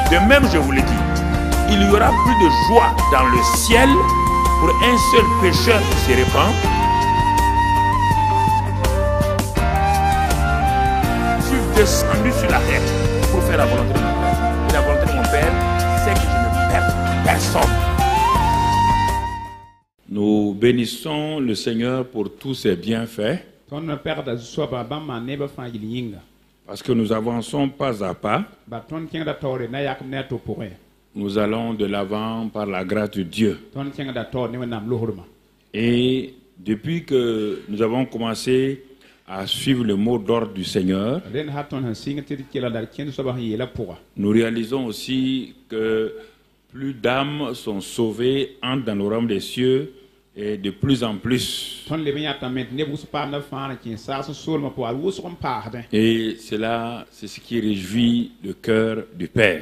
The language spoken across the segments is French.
De même, je vous le dis, il y aura plus de joie dans le ciel pour un seul pécheur qui se répand. Je suis descendu sur la terre pour faire la volonté de mon Père. Et la volonté de mon Père, c'est que je ne perde personne. Nous bénissons le Seigneur pour tous ses bienfaits. Parce que nous avançons pas à pas. Nous allons de l'avant par la grâce de Dieu. Et depuis que nous avons commencé à suivre le mot d'ordre du Seigneur, nous réalisons aussi que plus d'âmes sont sauvées, entrent dans le royaume des cieux, et de plus en plus. Et cela, c'est ce qui réjouit le cœur du Père.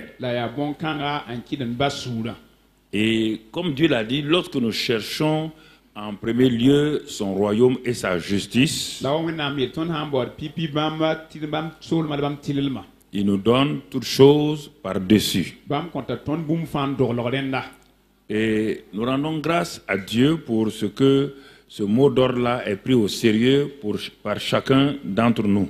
Et comme Dieu l'a dit, lorsque nous cherchons en premier lieu son royaume et sa justice, il nous donne toutes choses par-dessus. Et nous rendons grâce à Dieu pour ce que ce mot d'ordre-là est pris au sérieux par chacun d'entre nous.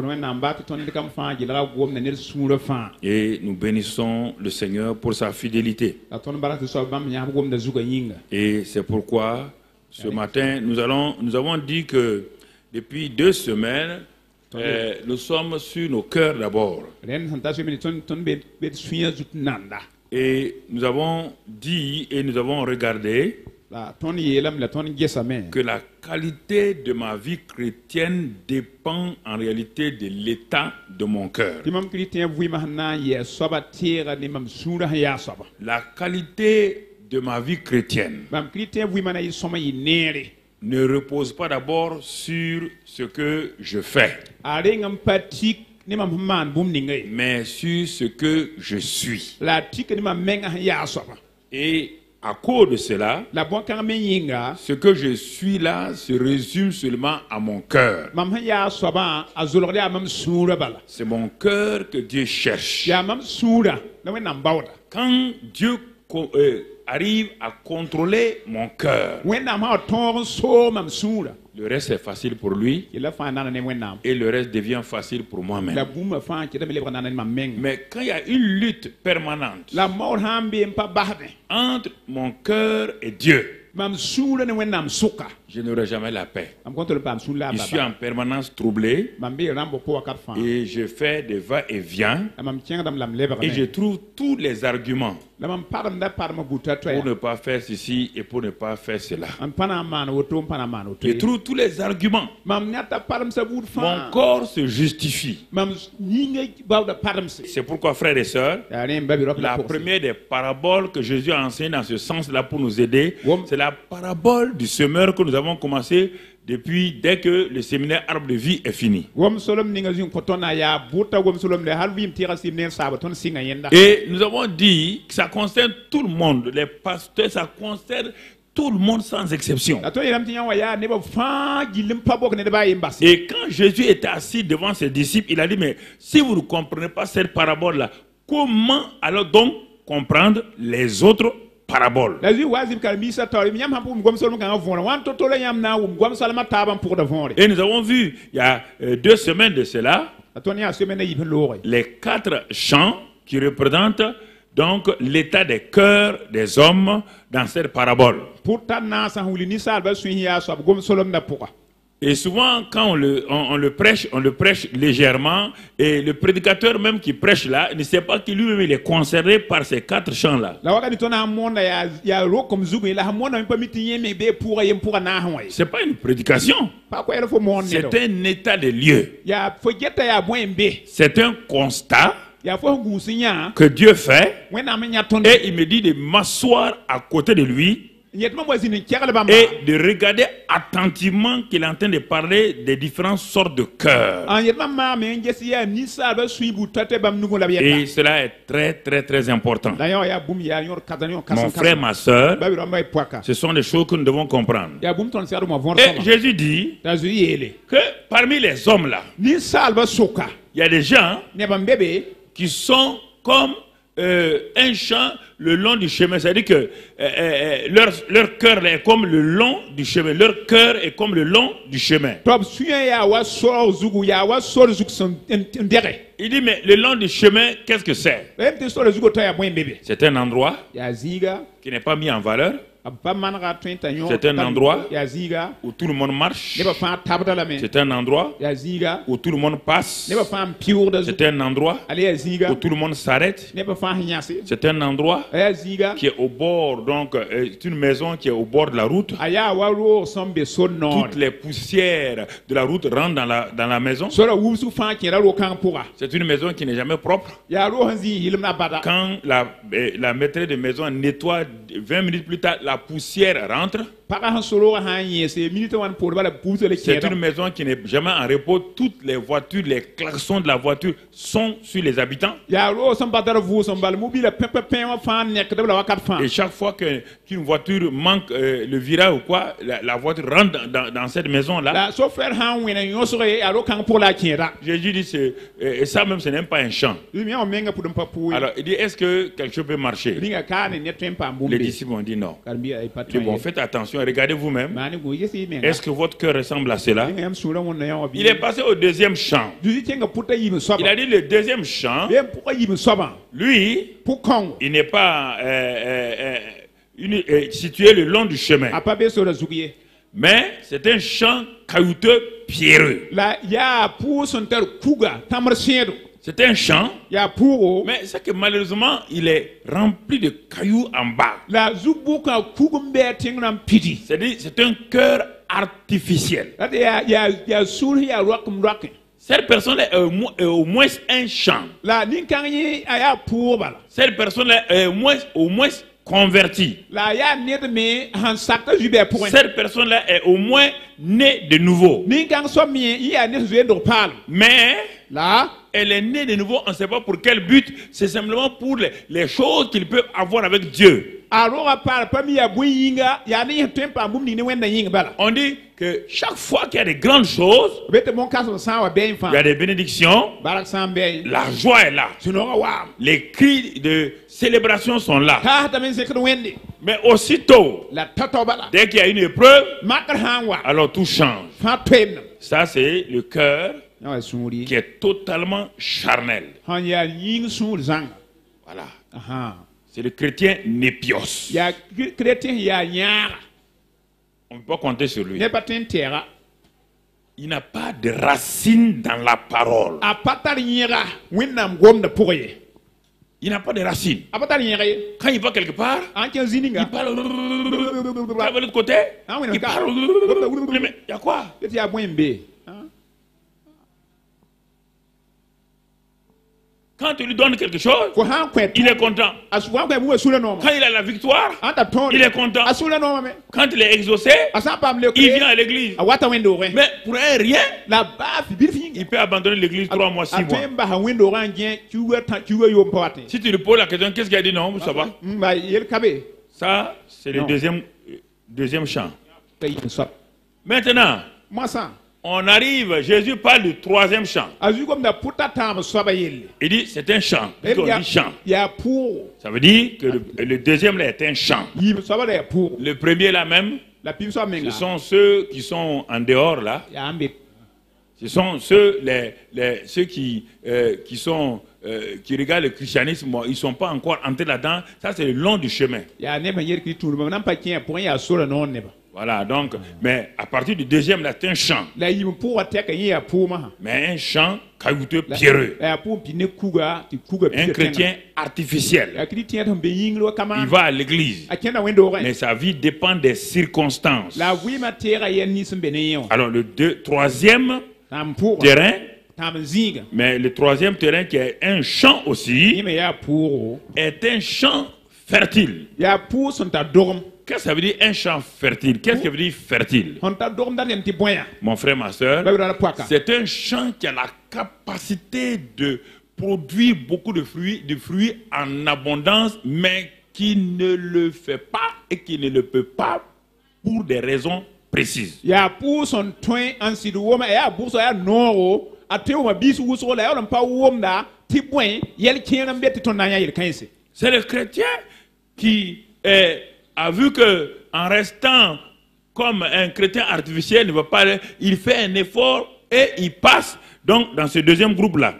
Et nous bénissons le Seigneur pour sa fidélité. Et c'est pourquoi ce matin, nous avons dit que depuis 2 semaines, nous sommes sur nos cœurs d'abord. Et nous avons dit et nous avons regardé que la qualité de ma vie chrétienne dépend en réalité de l'état de mon cœur. La qualité de ma vie chrétienne ne repose pas d'abord sur ce que je fais, mais sur ce que je suis. Et à cause de cela, ce que je suis là se résume seulement à mon cœur. C'est mon cœur que Dieu cherche. Quand Dieu arrive à contrôler mon cœur, le reste est facile pour lui et le reste devient facile pour moi-même. Mais quand il y a une lutte permanente entre mon cœur et Dieu, je n'aurai jamais la paix. Je suis en permanence troublé et je fais des va-et-vient et je trouve tous les arguments pour ne pas faire ceci et pour ne pas faire cela. Je trouve tous les arguments. Mon corps se justifie. C'est pourquoi, frères et sœurs, la première des paraboles que Jésus a enseignées dans ce sens-là pour nous aider, c'est la parabole du semeur que nous avons commencé depuis dès que le séminaire Arbre de Vie est fini. Et nous avons dit que ça concerne tout le monde, les pasteurs, ça concerne tout le monde sans exception. Et quand Jésus était assis devant ses disciples, il a dit, mais si vous ne comprenez pas cette parabole-là, comment alors donc comprendre les autres paraboles? Et nous avons vu, il y a 2 semaines de cela, les 4 chants qui représentent donc l'état des cœurs des hommes dans cette parabole. Et souvent, quand on le prêche légèrement, et le prédicateur même qui prêche là, ne sait pas qu'il lui-même est concerné par ces 4 chants-là. C'est pas une prédication. C'est un état de lieu. C'est un constat que Dieu fait, et il me dit de m'asseoir à côté de lui et de regarder attentivement qu'il est en train de parler des différentes sortes de cœurs. Et cela est très très très important. Mon frère, ma soeur, ce sont des choses que nous devons comprendre. Et Jésus dit que parmi les hommes là, il y a des gens qui sont comme un champ le long du chemin. C'est-à-dire que leur cœur est comme le long du chemin. Leur cœur est comme le long du chemin. Il dit, mais le long du chemin, qu'est-ce que c'est? C'est un endroit qui n'est pas mis en valeur. C'est un endroit où tout le monde marche. C'est un endroit où tout le monde passe. C'est un endroit où tout le monde s'arrête. C'est un endroit qui est au bord, donc c'est une maison qui est au bord de la route. Toutes les poussières de la route rentrent dans la maison. C'est une maison qui n'est jamais propre. Quand la maîtresse de maison nettoie 20 minutes plus tard, la poussière rentre. C'est une maison qui n'est jamais en repos. Toutes les voitures, les klaxons de la voiture sont sur les habitants. Et chaque fois qu'une voiture manque le virage ou quoi, la voiture rentre dans cette maison-là. Jésus dit, et ça même, ce n'est même pas un champ. Alors, il dit, est-ce que quelque chose peut marcher? Les disciples ont dit non. Bon, faites attention, regardez vous-même. Est-ce que votre cœur ressemble à cela? Il est passé au deuxième champ. Il a dit le deuxième champ, lui, il n'est pas situé le long du chemin. Mais c'est un champ caillouteux pierreux. C'est un champ, mais c'est que malheureusement, il est rempli de cailloux en bas. C'est-à-dire, c'est un cœur artificiel. Cette personne-là est au moins un champ. Cette personne-là est au moins convertie. Cette personne-là est au moins née de nouveau. Mais elle est née de nouveau, on ne sait pas pour quel but. C'est simplement pour les choses qu'il peut avoir avec Dieu. On dit que chaque fois qu'il y a des grandes choses, il y a des bénédictions, la joie est là. Les cris de célébration sont là. Mais aussitôt, dès qu'il y a une épreuve, alors tout change. Ça, c'est le cœur qui est totalement charnel. Voilà. C'est le chrétien népios. On ne peut pas compter sur lui. Il n'a pas de racine dans la parole. Il n'a pas de racine. Quand il va quelque part, il parle de l'autre côté. Il parle. Mais il y a quoi? Quand tu lui donnes quelque chose, il est content. Quand il a la victoire, il est content. Quand il est exaucé, il vient à l'église. Mais pour un rien, il peut abandonner l'église 3 mois, 6 mois. Si tu lui poses la question, qu'est-ce qu'il a dit? Non, ça va. Ça, c'est le deuxième champ. Maintenant, on arrive, Jésus parle du troisième champ. Il dit, c'est un champ. On dit champ. Ça veut dire que le deuxième là est un champ. Le premier là même, ce sont ceux qui sont en dehors là. Ce sont ceux qui regardent le christianisme, ils ne sont pas encore entrés là-dedans. Ça, c'est le long du chemin. Voilà, donc, mais à partir du deuxième, là, c'est un champ. Mais un champ caillouteux, pierreux. Un chrétien artificiel. Il va à l'église. Mais sa vie dépend des circonstances. Alors, le troisième terrain, mais le troisième terrain qui est un champ aussi, est un champ fertile. Qu'est-ce que ça veut dire un champ fertile? Qu'est-ce que veut dire fertile? Mon frère, ma soeur, c'est un champ qui a la capacité de produire beaucoup de fruits en abondance, mais qui ne le fait pas et qui ne le peut pas pour des raisons précises. C'est le chrétien qui a vu que en restant comme un chrétien artificiel ne va pas, il fait un effort et il passe donc dans ce deuxième groupe-là.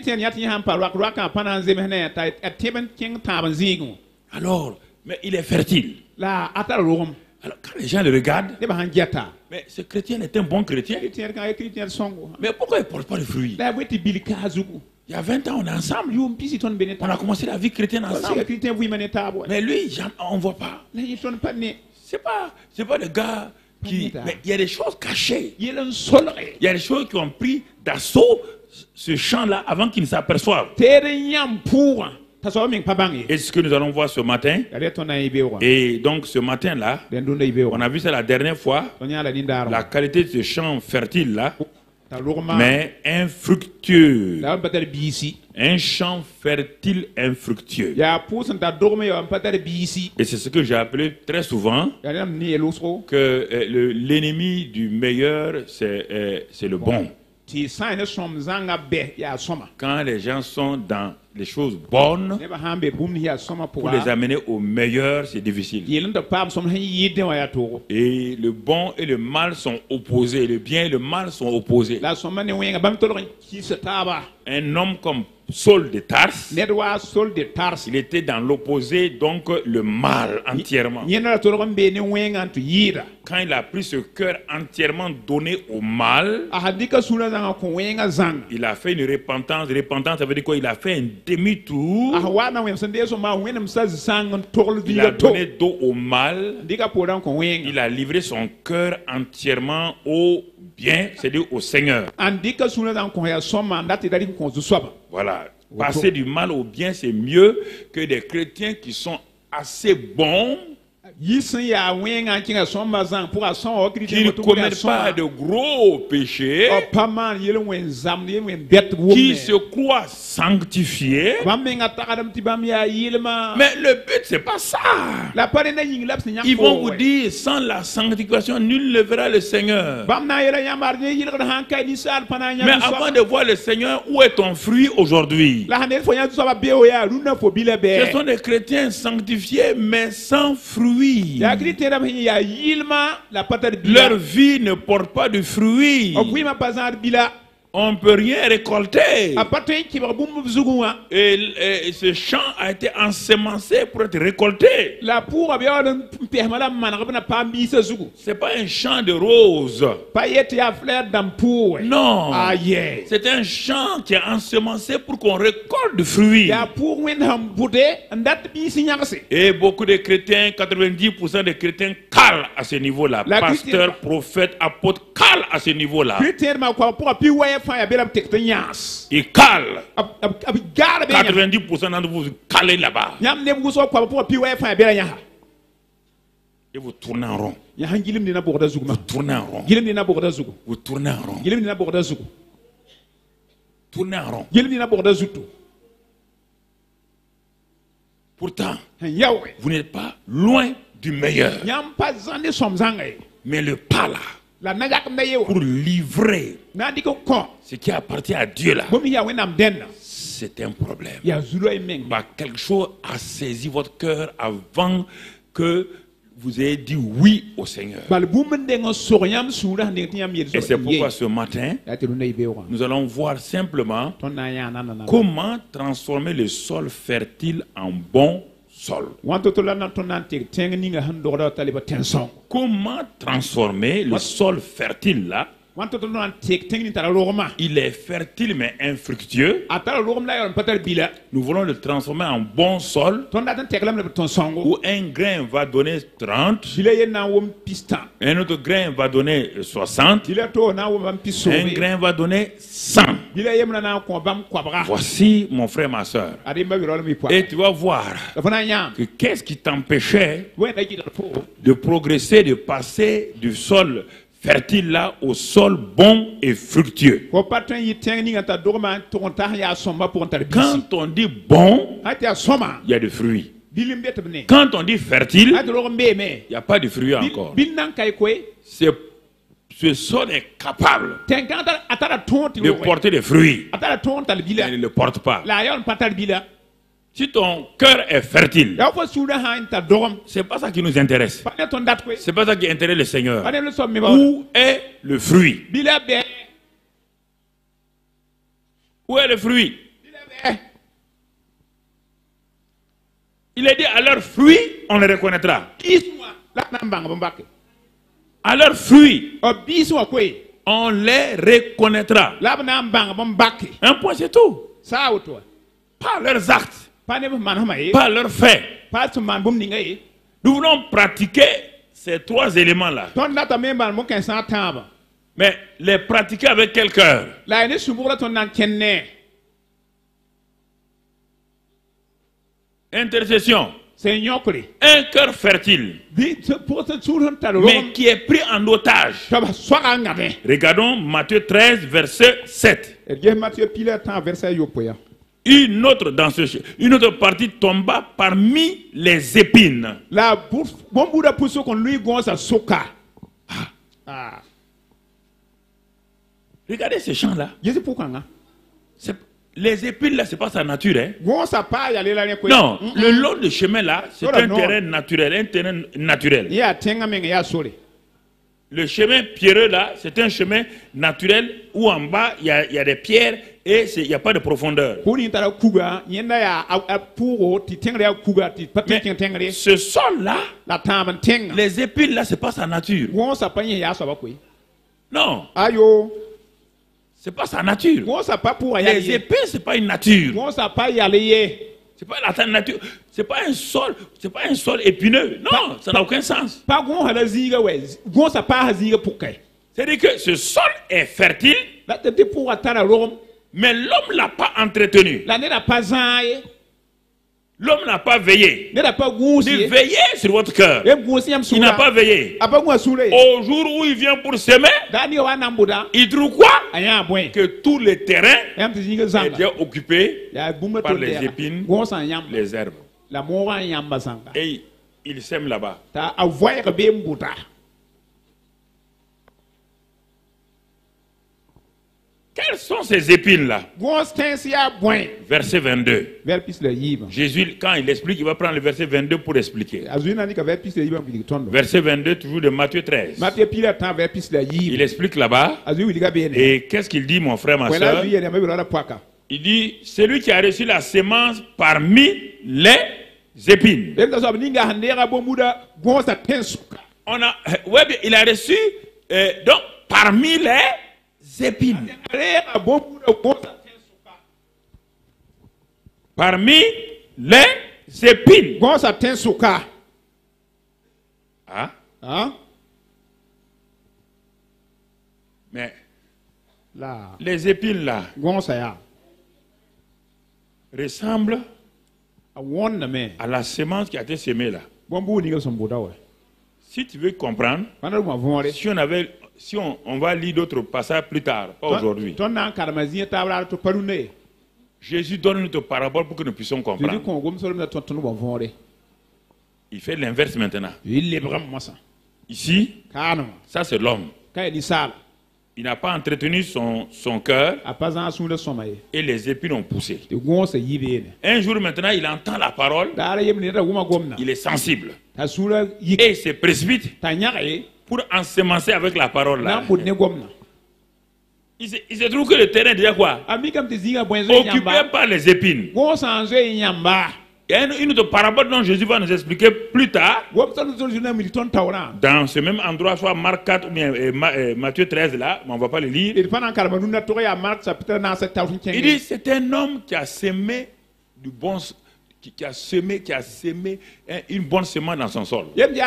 Alors, mais il est fertile. Alors, quand les gens le regardent, mais ce chrétien est un bon chrétien. Mais pourquoi il ne porte pas de fruits? Il y a 20 ans, on est ensemble. On a commencé la vie chrétienne ensemble. Mais lui, on ne voit pas. C'est pas le gars qui... Mais il y a des choses cachées. Il y a des choses qui ont pris d'assaut ce champ-là avant qu'ils ne s'aperçoivent. Et ce que nous allons voir ce matin. Et donc ce matin-là, on a vu ça la dernière fois, la qualité de ce champ fertile-là, mais infructueux. Un champ fertile infructueux. Et c'est ce que j'ai appelé très souvent que l'ennemi du meilleur, c'est le bon. Quand les gens sont dans les choses bonnes, pour les amener au meilleur, c'est difficile. Et le bon et le mal sont opposés. Le bien et le mal sont opposés. Un homme comme Saul de Tarse, il était dans l'opposé, donc le mal entièrement. Quand il a pris ce cœur entièrement donné au mal, il a fait une repentance. Repentance, ça veut dire quoi? Il a fait un demi-tour. Il a donné dos au mal. Il a livré son cœur entièrement au bien, c'est-à-dire au Seigneur. Voilà. Passer du mal au bien, c'est mieux que des chrétiens qui sont assez bons, qui ne commettent pas de gros péchés, qui se croient sanctifiés. Mais le but, c'est pas ça. Ils vont vous dire, sans la sanctification, nul ne verra le Seigneur. Mais avant de voir le Seigneur, où est ton fruit aujourd'hui? Ce sont des chrétiens sanctifiés, mais sans fruit. Leur vie ne porte pas de fruits. On ne peut rien récolter. Et ce champ a été ensemencé pour être récolté. C'est pas un champ de roses. Non. C'est un champ qui est ensemencé pour qu'on récolte du fruit. Et beaucoup de chrétiens, 90% des chrétiens calent à ce niveau-là. Pasteur, prophète, apôtre, calent à ce niveau-là. Il cale. 90% d'entre vous calez là-bas. Et vous tournez en rond. Vous tournez en rond. Vous tournez en rond. Tournez en rond. Pourtant, vous n'êtes pas loin du meilleur. Mais le pas là, pour livrer ce qui appartient à Dieu là, c'est un problème. Quelque chose a saisi votre cœur avant que vous ayez dit oui au Seigneur. Et c'est pourquoi ce matin, nous allons voir simplement comment transformer le sol fertile en bon sol. Comment transformer le sol fertile là? Il est fertile mais infructueux. Nous voulons le transformer en bon sol où un grain va donner 30, un autre grain va donner 60, un grain va donner 100. Voici mon frère, ma soeur. Et tu vas voir que qu'est-ce qui t'empêchait de progresser, de passer du sol fertile là au sol bon et fructueux. Quand on dit bon, il y a des fruits. Quand on dit fertile, il n'y a pas de fruits encore. ce sol est capable de porter des fruits. Il ne le porte pas. Si ton cœur est fertile, c'est pas ça qui nous intéresse. C'est pas ça qui intéresse le Seigneur. Où est le fruit? Où est le fruit? Il est dit à leurs fruits, on les reconnaîtra. À leurs fruits, on les reconnaîtra. Un point, c'est tout. Pas leurs actes, pas leurs faits. Nous voulons pratiquer ces trois éléments-là. Mais les pratiquer avec quel cœur? Intercession. Un cœur fertile, mais qui est pris en otage. Regardons Matthieu 13, verset 7. Une autre partie tomba parmi les épines. Regardez ces champs-là. Les épines là, c'est pas sa nature. Hein? Non, le long du chemin là, c'est un terrain naturel. Le chemin pierreux là, c'est un chemin naturel où en bas il y a des pierres et il n'y a pas de profondeur. Mais ce sol là, les épines là, c'est pas sa nature. Non. C'est pas sa nature. Les épines, c'est pas une nature. C'est pas la nature. C'est pas un sol épineux. Non, ça n'a aucun sens. C'est-à-dire que ce sol est fertile, mais l'homme l'a pas entretenu. L'homme n'a pas veillé. Il veillait sur votre cœur. Il n'a pas veillé. Au jour où il vient pour s'aimer, il trouve quoi? Que tout le terrain est déjà occupé par les épines, les herbes. Et il sème là-bas. Quelles sont ces épines-là? Verset 22. Jésus, quand il explique, il va prendre le verset 22 pour expliquer. Verset 22, toujours de Matthieu 13. Il explique là-bas. Et qu'est-ce qu'il dit, mon frère, ma soeur? Il dit, celui qui a reçu la sémence parmi les épines. Il a reçu, donc, parmi les épines. Parmi les épines. Hein? Mais les épines là ressemblent à la sémence qui a été semée là. Si tu veux comprendre, si on va lire d'autres passages plus tard, pas aujourd'hui. Jésus donne une autre parabole pour que nous puissions comprendre. Il fait l'inverse maintenant. Ici, ça c'est l'homme. Il n'a pas entretenu son cœur et les épines ont poussé. Un jour maintenant, il entend la parole, il est sensible et il se précipite pour ensemencer avec la parole là. Il se trouve que le terrain est déjà quoi? Occupé par les épines. Il y a une autre parabole dont Jésus va nous expliquer plus tard. Dans ce même endroit, soit Marc 4 ou bien Matthieu 13 là, mais on ne va pas le lire. Il dit c'est un homme qui a semé du bon, qui a semé une bonne semence dans son sol.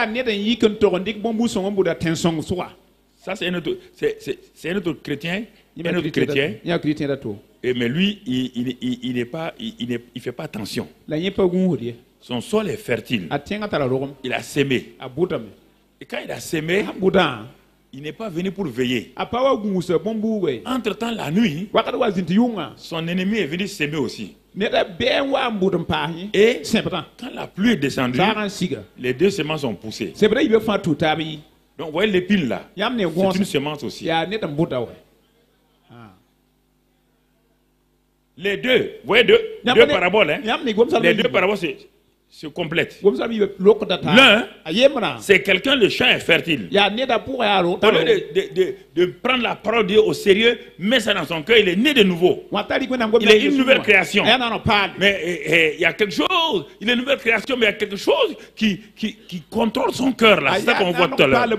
Ça c'est un autre chrétien. Mais lui, il fait pas attention. Son sol est fertile. Il a semé. Et quand il a semé, il n'est pas venu pour veiller. Entre-temps, la nuit, son ennemi est venu s'aimer aussi. Et quand la pluie est descendue, les deux semences ont poussé. Donc, vous voyez l'épine là. C'est une semence aussi. Les deux, vous voyez deux paraboles. Hein? Les deux paraboles se complètent. L'un, c'est quelqu'un, le champ est fertile. Au lieu de prendre la parole de Dieu au sérieux, met ça dans son cœur, il est né de nouveau. Il est une nouvelle création. Mais il y a quelque chose, il est une nouvelle création, mais il y a quelque chose qui contrôle son cœur là. C'est ça qu'on voit tout à l'heure.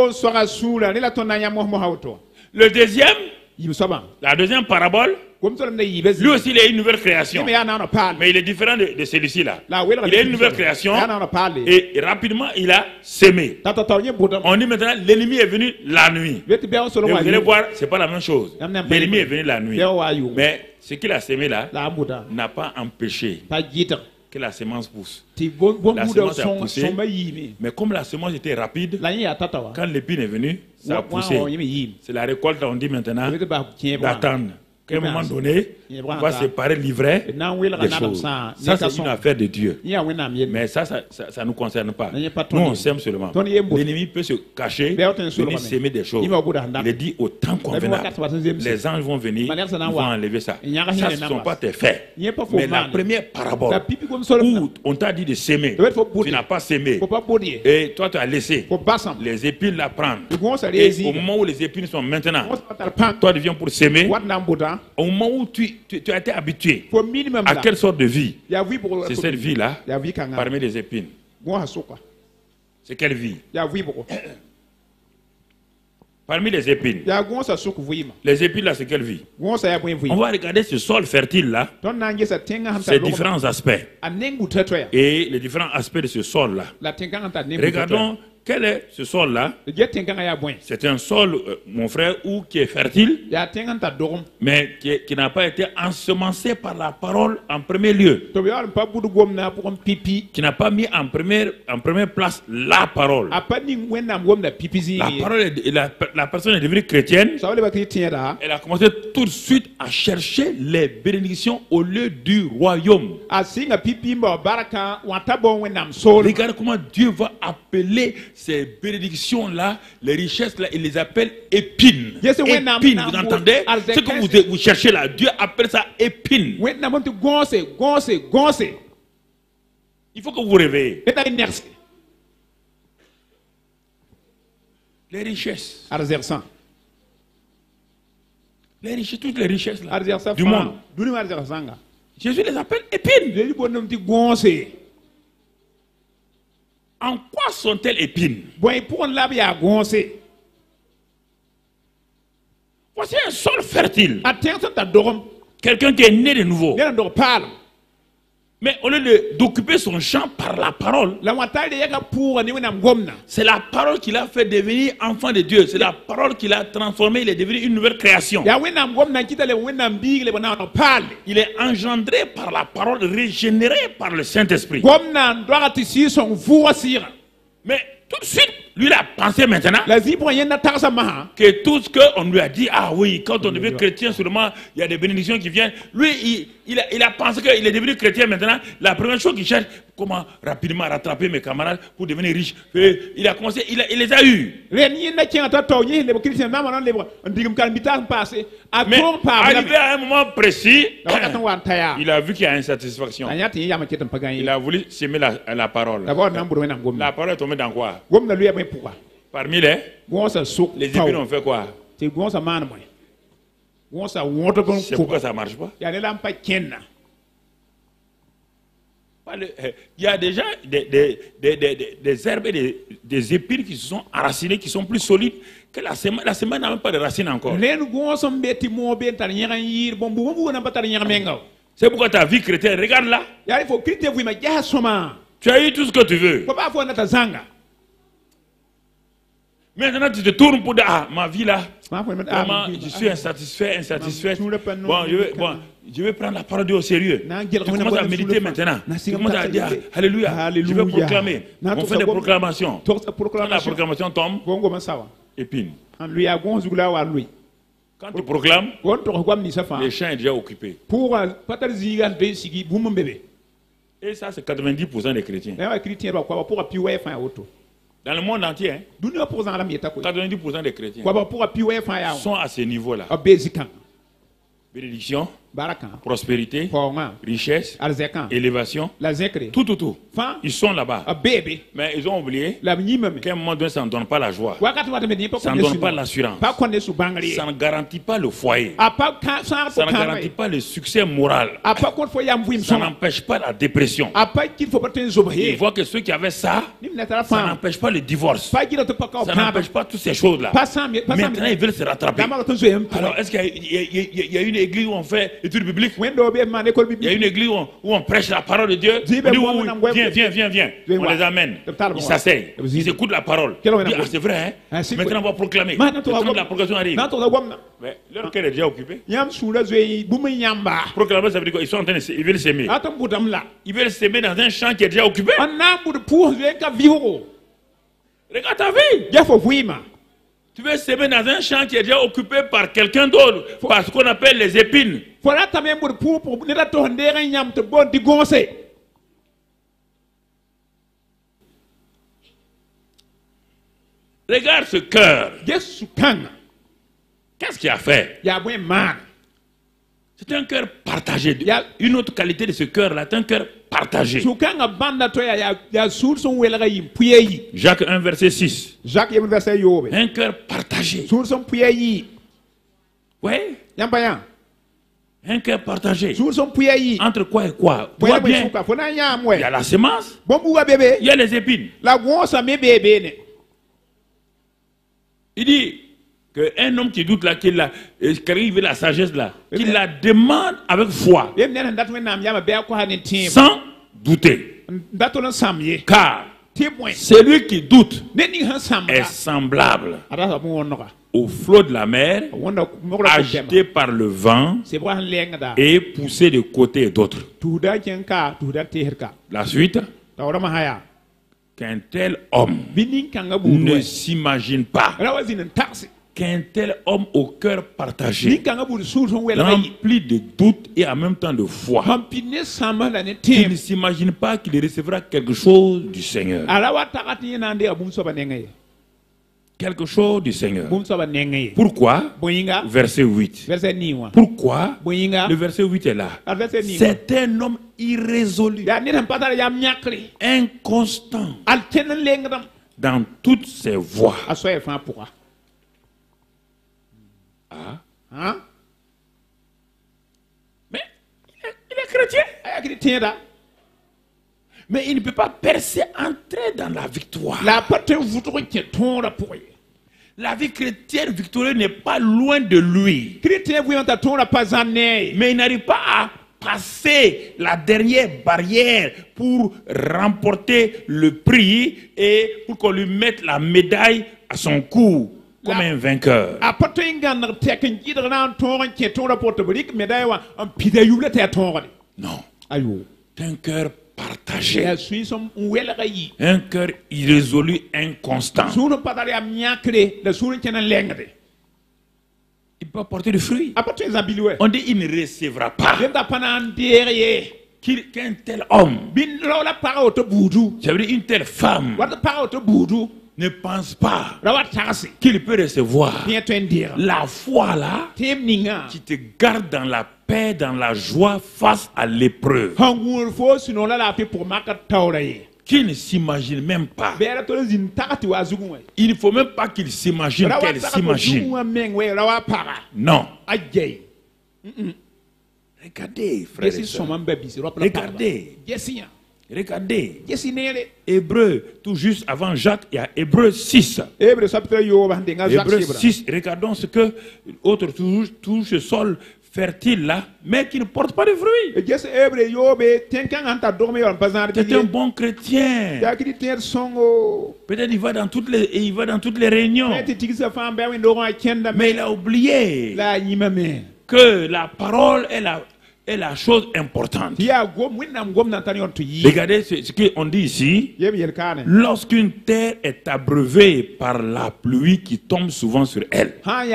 Le deuxième, la deuxième parabole, lui aussi il est une nouvelle création. Mais il est différent de celui-ci là. Il est une nouvelle création et rapidement il a semé. On dit maintenant l'ennemi est venu la nuit. Et vous allez voir, c'est pas la même chose. L'ennemi est venu la nuit. Mais ce qu'il a semé là n'a pas empêché que la semence pousse. La semence a poussé, mais comme la semence était rapide, quand l'épine est venue, ça a poussé. C'est la récolte, on dit maintenant, d'attendre. À un moment donné, on va séparer l'ivraie des choses. Ça, c'est une affaire de Dieu. Mais ça ne nous concerne pas. Nous, on sème seulement. L'ennemi peut se cacher, venir s'aimer des choses. Il est dit au temps convenable. Les anges vont venir, ils vont enlever ça. Ça, ce ne sont pas tes faits. Mais la première parabole où on t'a dit de s'aimer, tu n'as pas s'aimé. Et toi, tu as laissé les épines la prendre. Et au moment où les épines sont maintenant, toi, tu viens pour s'aimer. Au moment où tu as été habitué à quelle sorte de vie, c'est cette vie-là, parmi les épines. C'est quelle vie? Parmi les épines. Les épines là, c'est quelle vie? On va regarder ce sol fertile là, ses différents aspects. Et les différents aspects de ce sol là. Regardons. Quel est ce sol-là? C'est un sol, mon frère, qui est fertile, mais qui n'a pas été ensemencé par la parole en premier lieu. Qui n'a pas mis en première place la parole. La parole, la personne est devenue chrétienne. Elle a commencé tout de suite à chercher les bénédictions au lieu du royaume. Regarde comment Dieu va appeler ces bénédictions-là, les richesses-là, il les appelle épines. Épines, vous entendez? Ce que vous cherchez là, Dieu appelle ça épines. Il faut que vous vous réveillez. Les richesses. Les richesses, toutes les richesses là, du monde. Jésus les appelle épines. En quoi sont-elles épines? Voici un sol fertile. Quelqu'un qui est né de nouveau. Mais au lieu d'occuper son champ par la parole, c'est la parole qui l'a fait devenir enfant de Dieu. C'est la parole qui l'a transformé. Il est devenu une nouvelle création. Il est engendré par la parole, régénéré par le Saint-Esprit. Mais tout de suite, lui, il a pensé maintenant que tout ce qu'on lui a dit, ah oui, quand on devient chrétien, seulement il y a des bénédictions qui viennent. Lui, il a pensé qu'il est devenu chrétien maintenant. La première chose qu'il cherche, comment rapidement rattraper mes camarades pour devenir riche. Il a commencé, il les a eus. Mais arrivé à un moment précis, il a vu qu'il y a insatisfaction. Il a voulu s'aimer la parole. La parole est tombée dans quoi? Parmi les épines ont fait quoi? C'est pourquoi ça ne marche pas. Il y a déjà des herbes et des épines qui se sont enracinées, qui sont plus solides que la semaine. La semaine n'a même pas de racines encore. C'est pourquoi ta vie chrétienne, regarde là. Tu as eu tout ce que tu veux. Maintenant, tu te tournes pour dire, ah, ma vie là, vraiment, je suis insatisfait. Bon, je vais prendre la parole de Dieu au sérieux. Tu commences à méditer maintenant. Tu commences à dire, alléluia, je vais proclamer. On fait des proclamations. Quand la proclamation tombe, épine. Quand tu proclames, le champ est déjà occupé. Et ça, c'est 90% des chrétiens. Dans le monde entier, hein, 90% des chrétiens sont à ce niveau-là. Bénédiction, prospérité, richesse, élévation, tout. Ils sont là-bas. Mais ils ont oublié qu'à un moment donné, ça ne donne pas la joie. Ça ne donne pas l'assurance. Ça ne garantit pas le foyer. Ça ne garantit pas le succès moral. Ça n'empêche pas la dépression. Ils voient que ceux qui avaient ça, ça n'empêche pas le divorce. Ça n'empêche pas toutes ces choses-là. Maintenant, ils veulent se rattraper. Alors, est-ce qu'il y a une église où on fait études bibliques? Il y a une église où on prêche la parole de Dieu. Viens. On les amène. Ils s'asseyent. Ils écoutent la parole. C'est vrai, hein? Maintenant on va proclamer. Le temps de la proclamation arrive. Mais leur cœur est déjà occupé. Proclamer, ça veut dire quoi? Ils veulent s'aimer. Ils veulent s'aimer dans un champ qui est déjà occupé. Regarde ta vie. Tu veux s'aimer dans un champ qui est déjà occupé par quelqu'un d'autre, par ce qu'on appelle les épines. Regarde ce cœur. Qu'est-ce qu'il a fait? C'est un cœur partagé. Une autre qualité de ce cœur-là, c'est un cœur partagé. Jacques 1, verset 6. Un cœur partagé. Oui. Un cœur partagé. Entre quoi et quoi? Vois bien. Il y a la semence. Il y a les épines. Il dit qu'un homme qui doute là, qui arrive à la sagesse là, qu'il la demande avec foi, sans douter. Car celui qui doute est semblable au flot de la mer, agité par le vent et poussé de côté et d'autre. La suite. Qu'un tel homme ne s'imagine pas qu'un tel homme au cœur partagé, rempli de doute et en même temps de foi, qu'il ne s'imagine pas qu'il recevra quelque chose du Seigneur. Quelque chose du Seigneur. Pourquoi? Verset 8. Pourquoi? Le verset 8 est là. C'est un homme irrésolu, inconstant dans toutes ses voies. Mais il est chrétien. Mais il ne peut pas percer, entrer dans la victoire. La vie chrétienne victorieuse n'est pas loin de lui. Mais il n'arrive pas à passer la dernière barrière pour remporter le prix et pour qu'on lui mette la médaille à son cou comme un vainqueur. Non. C'est un cœur partagé. Un cœur irrésolu, inconstant. Il peut apporter du fruit. On dit il ne recevra pas. Qu'un tel homme, ça veut dire une telle femme, ne pense pas qu'il peut recevoir la foi là qui te garde dans la paix, dans la joie face à l'épreuve. Qu'il ne s'imagine même pas. Il ne faut même pas qu'il s'imagine qu'elle s'imagine. Non. Regardez, frères et sœurs. Regardez. Hébreux, tout juste avant Jacques, il y a Hébreux 6. Hébreux 6, regardons ce que autre touche ce sol fertile là, mais qui ne porte pas de fruits. C'est un bon chrétien. Peut-être il va dans toutes les réunions. Mais il a oublié que la parole est la chose importante. Regardez ce qu'on dit ici. Lorsqu'une terre est abreuvée par la pluie qui tombe souvent sur elle.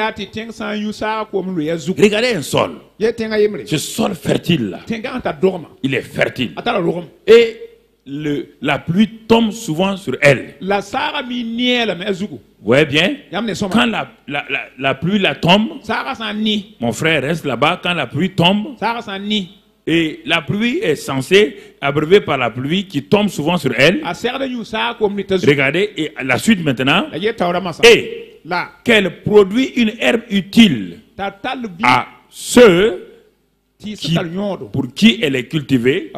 Regardez un sol. Ce sol fertile là, il est fertile. Et la pluie tombe souvent sur elle. Vous voyez bien? Quand la pluie tombe, mon frère reste là-bas. Quand la pluie tombe, et la pluie est censée, abreuvée par la pluie qui tombe souvent sur elle. Regardez, et la suite maintenant. Et qu'elle produit une herbe utile à ceux pour qui elle est cultivée.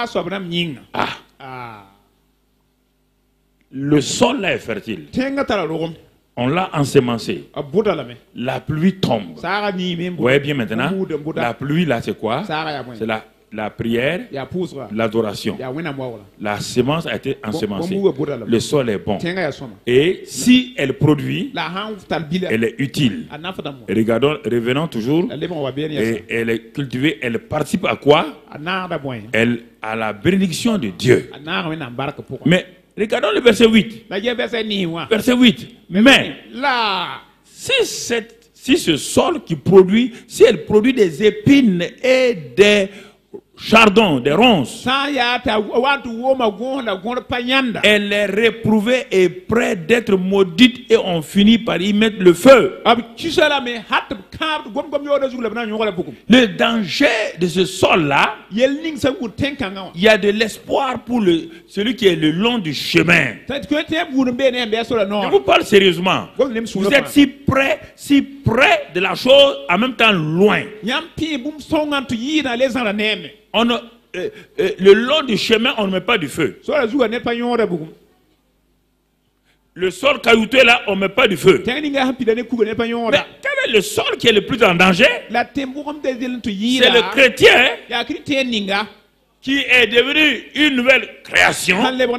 Le sol là est fertile. On l'a ensemencé. La pluie tombe. Vous voyez bien maintenant, la pluie là c'est quoi? C'est la prière, l'adoration. La semence a été ensemencée. Le sol est bon. Et si elle produit, elle est utile. Revenons toujours. Et elle est cultivée. Elle participe à quoi? Elle a la bénédiction de Dieu. Mais regardons le verset 8. Verset 8. Mais si ce sol qui produit, si elle produit des épines et des chardons, des ronces, elle est réprouvée et prête d'être maudite et on finit par y mettre le feu. Le danger de ce sol-là, il y a de l'espoir pour celui qui est le long du chemin. Je vous parle sérieusement. Vous êtes si près de la chose, en même temps loin. Le long du chemin, on ne met pas du feu. Le sol caillouteux là, on ne met pas du feu. Mais quel est le sol qui est le plus en danger? C'est le chrétien qui est devenu une nouvelle création,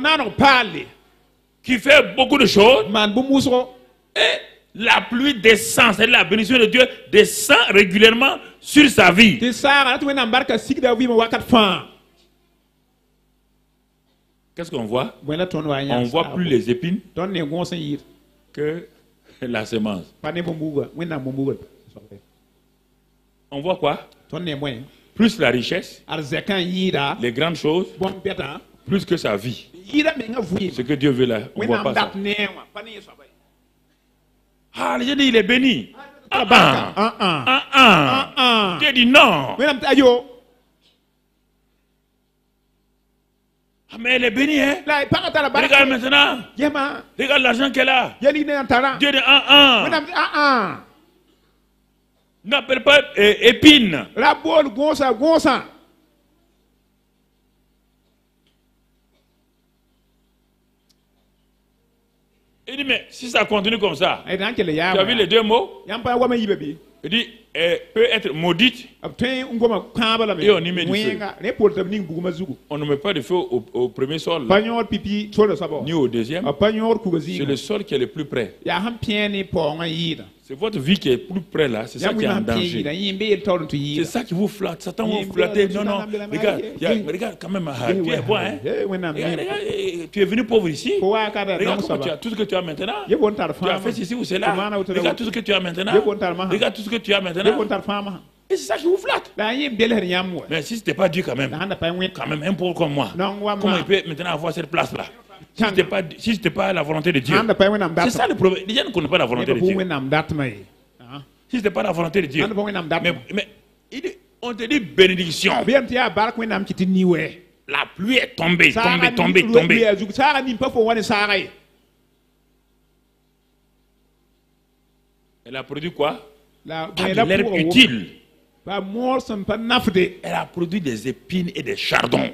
qui fait beaucoup de choses. Et la pluie descend, c'est la bénédiction de Dieu descend régulièrement sur sa vie. Qu'est-ce qu'on voit? On voit plus les épines que la semence. On voit quoi? Plus la richesse, les grandes choses, plus que sa vie. Ce que Dieu veut là, on ne voit pas ça. Ah, les gens disent il est béni. Dieu dit non. Ah, mais elle est bénie, hein? Regarde maintenant. Regarde l'argent qu'elle a. Dieu dit n'appelle pas épine. Il dit, mais si ça continue comme ça, tu as vu les deux mots? Il dit, peut être maudite et on y met du feu. On ne met pas de feu au premier sol, ni au deuxième. C'est le sol qui est le plus près. C'est votre vie qui est plus près là, c'est ça qui est en danger. C'est ça qui vous flatte. Satan vous flatte. Non, non, regarde quand même, tu es bon, hein? Tu es venu pauvre ici. Regarde comment tu as tout ce que tu as maintenant. Tu as fait ceci ou cela. Regarde tout ce que tu as maintenant. Regarde tout ce que tu as maintenant. Et c'est ça qui vous flatte. Mais si ce n'était pas Dieu quand même un pauvre comme moi, comment il peut maintenant avoir cette place là? Si ce n'était pas la volonté de Dieu. C'est ça le problème. Les gens ne connaissent pas la volonté de Dieu. Si ce n'était pas la volonté de Dieu. Mais on te dit bénédiction. La pluie est tombée. Elle a produit quoi? De l'herbe utile. Elle a produit des épines et des chardons.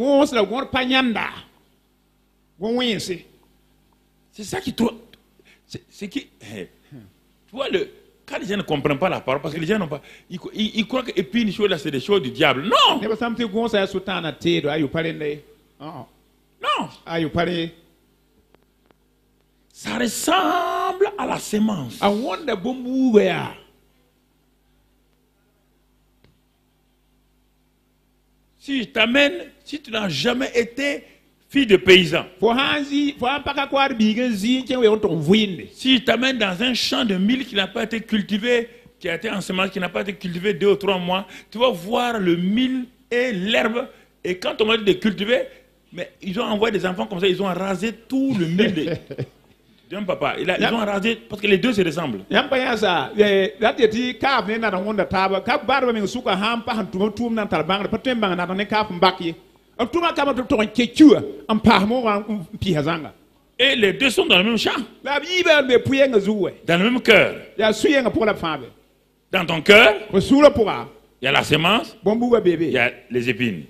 C'est ça qui trouve. C'est qui. Tu vois, quand les gens ne comprennent pas la parole, parce que les gens n'ont pas. Ils croient que épines, choses là, c'est des choses du diable. Non! Non! Ça ressemble à la semence. Si je t'amène, si tu n'as jamais été fille de paysan, si je t'amène dans un champ de mil qui n'a pas été cultivé, qui a été ensemencé, qui n'a pas été cultivé 2 ou 3 mois, tu vas voir le mil et l'herbe. Et quand on m'a dit de cultiver, Mais ils ont envoyé des enfants comme ça, ils ont rasé tout le mille d'un papa. Ils ont rasé parce que les deux se ressemblent. Et les deux sont dans le même champ. Dans le même cœur. Dans ton cœur, il y a la semence, il y a les épines.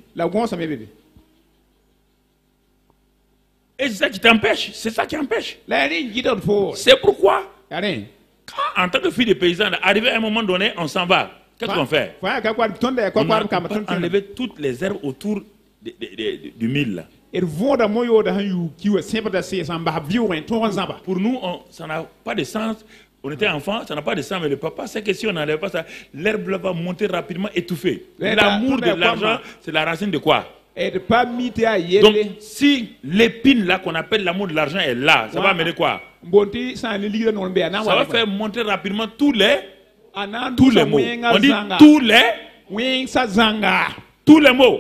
Et c'est ça qui t'empêche. C'est ça qui empêche. C'est pourquoi, quand, en tant que fille de paysan, arrivé à un moment donné, on s'en va. Qu'est-ce qu'on fait? On a enlevé toutes les herbes autour du mille. Là. Pour nous, ça n'a pas de sens. On était enfants, ça n'a pas de sens, mais le papa sait que si on n'enlève pas ça, l'herbe va monter rapidement, étouffer. L'amour de l'argent, c'est la racine de quoi? Donc, si l'épine là qu'on appelle l'amour de l'argent est là, ça va amener quoi? Ça va faire monter rapidement tous les mots. On dit tous les mots.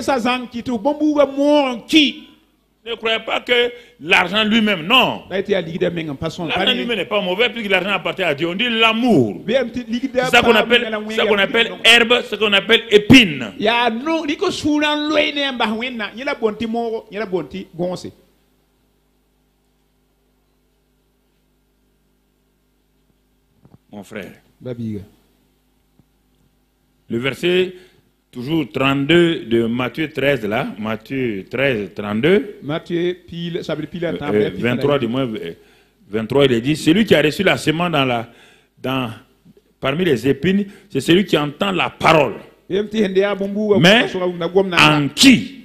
Ne croyez pas que l'argent lui-même, non. L'argent lui-même n'est pas mauvais puisque l'argent appartient à Dieu. On dit l'amour. C'est ça qu'on appelle herbe, ce qu'on appelle épine. Mon frère. Le verset toujours 32 de Matthieu 13 là, Matthieu 13, 32. 23 du moins 23, il est dit, celui qui a reçu la semence parmi les épines, c'est celui qui entend la parole. Mais en qui?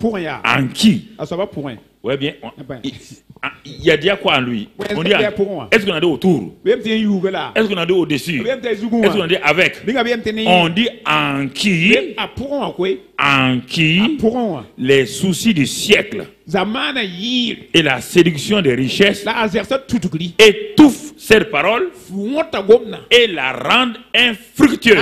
Ouais bien. Il y a dit à quoi en lui? On dit est-ce qu'on a dit autour? Est-ce qu'on a dit au-dessus? Est-ce qu'on a dit avec? On dit en qui les soucis du siècle et la séduction des richesses étouffent cette parole et la rendent infructueuse.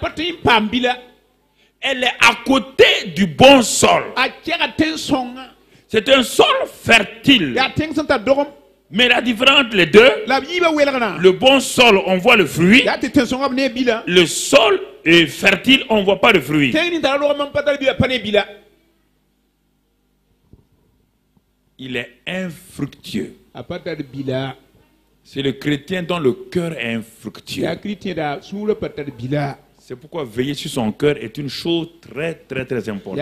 Elle est à côté du bon sol. C'est un sol fertile. Mais la différence entre les deux, le bon sol, on voit le fruit. Le sol est fertile, on ne voit pas le fruit. Il est infructueux. C'est le chrétien dont le cœur est infructueux. C'est pourquoi veiller sur son cœur est une chose très très très importante.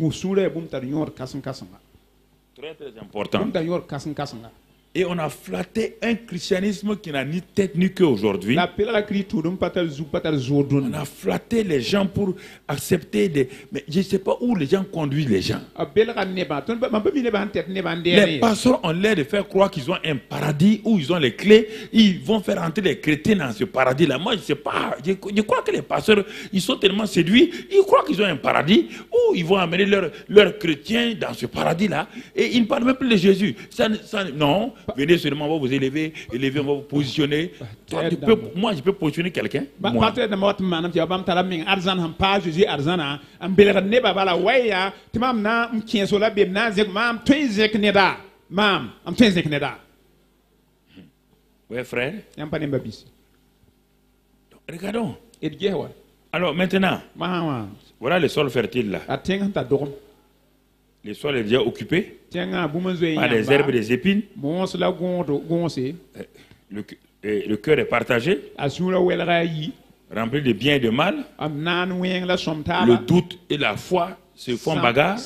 Très très important. Et on a flatté un christianisme qui n'a ni tête ni queue aujourd'hui. On a flatté les gens pour accepter des... Mais je ne sais pas où les gens conduisent les gens. Les pasteurs ont l'air de faire croire qu'ils ont un paradis où ils ont les clés. Ils vont faire entrer les chrétiens dans ce paradis-là. Moi, je ne sais pas. Je crois que les pasteurs, ils sont tellement séduits. Ils croient qu'ils ont un paradis où ils vont amener leurs chrétiens dans ce paradis-là. Et ils ne parlent même plus de Jésus. Non. Venez seulement, on va vous élever, on va vous positionner. Moi, je peux positionner quelqu'un. Moi. Oui, frère. Regardons. Alors maintenant, voilà le sol fertile là. Le sol est déjà occupé par des herbes et des épines. Le cœur est partagé, rempli de bien et de mal. Le doute et la foi se font bagarre.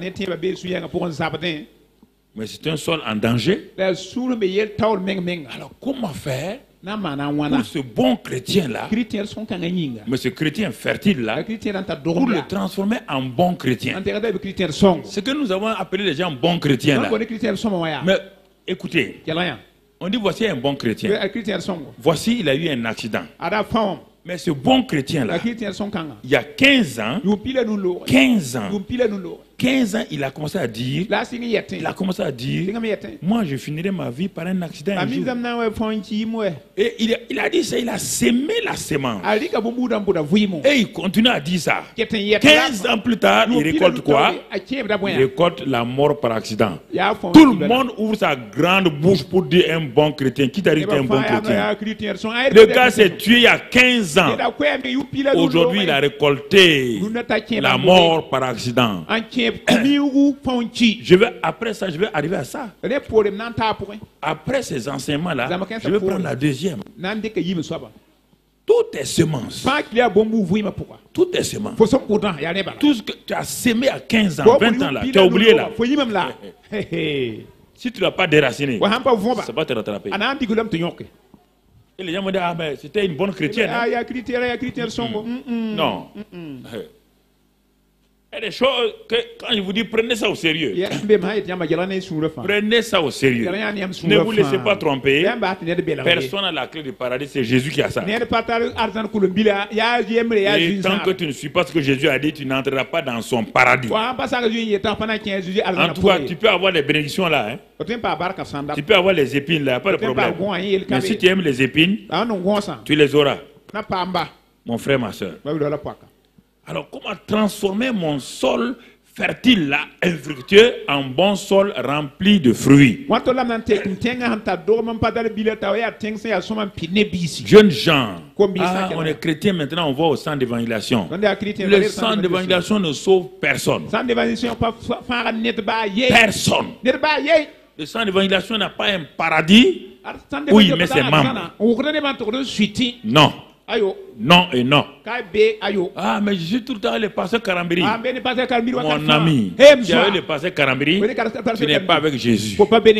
Mais c'est un sol en danger. Alors comment faire pour ce bon chrétien-là, mais ce chrétien fertile-là, pour le transformer en bon chrétien? Ce que nous avons appelé les gens bons chrétiens là. Mais écoutez, on dit voici un bon chrétien. Voici, il a eu un accident. Mais ce bon chrétien-là, il y a 15 ans, 15 ans, il a commencé à dire, moi je finirai ma vie par un accident un jour. Et il a dit ça, il a sémé la sémence. Et il continue à dire ça. 15 ans plus tard, il récolte quoi? Il récolte la mort par accident. Tout le monde ouvre sa grande bouche pour dire un bon chrétien. Qui t'a dit que t'es un bon chrétien? Le gars s'est tué il y a 15 ans. Aujourd'hui, il a récolté la mort par accident. Après ça, je vais arriver à ça. Après ces enseignements-là, je vais prendre la deuxième. Tout est semence. Tout est semence. Tout ce que tu as sémé à 15 ans, 20 ans là, tu as oublié là. Si tu ne l'as pas déraciné, ça va te rattraper. Et les gens me disent, ah ben c'était une bonne chrétienne. Non. Il y a des choses que quand je vous dis prenez ça au sérieux. Prenez ça au sérieux. Ne vous laissez pas tromper. Personne n'a la clé du paradis, c'est Jésus qui a ça. Et tant que tu ne suis pas ce que Jésus a dit, tu n'entreras pas dans son paradis. En tout cas, tu peux avoir les bénédictions là. Hein? Tu peux avoir les épines là, pas de problème. Mais si tu aimes les épines, tu les auras. Mon frère, ma soeur. Alors, comment transformer mon sol fertile là, infructueux, en bon sol rempli de fruits? Jeunes gens, on est chrétien maintenant, on va au centre d'évangélisation. Le centre d'évangélisation ne sauve personne. Personne. Le centre d'évangélisation n'a pas un paradis où il met ses membres. Non. Non et non. Ah, mais je suis tout le temps le pasteur Karambiri. Mon ami, tu as eu le pasteur Karambiri, tu n'es pas avec Jésus.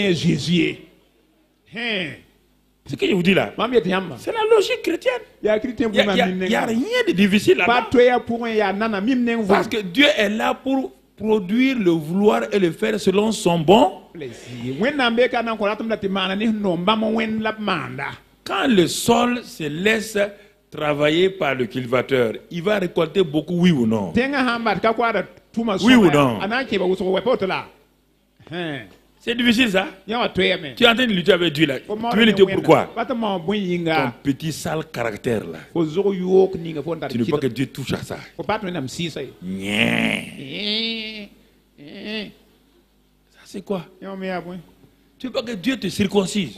Ce que je vous dis là, c'est la logique chrétienne. Il n'y a rien de difficile là-bas. Parce que Dieu est là pour produire le vouloir et le faire selon son bon plaisir. Quand le sol se laisse travailler par le cultivateur, il va récolter beaucoup, oui ou non? Oui ou non? C'est difficile ça? Tu es en train de lutter avec Dieu là. Tu veux lutter pourquoi? Ton petit sale caractère là. Tu ne veux pas que Dieu touche à ça. Ça c'est quoi? Tu veux pas que Dieu te circoncise?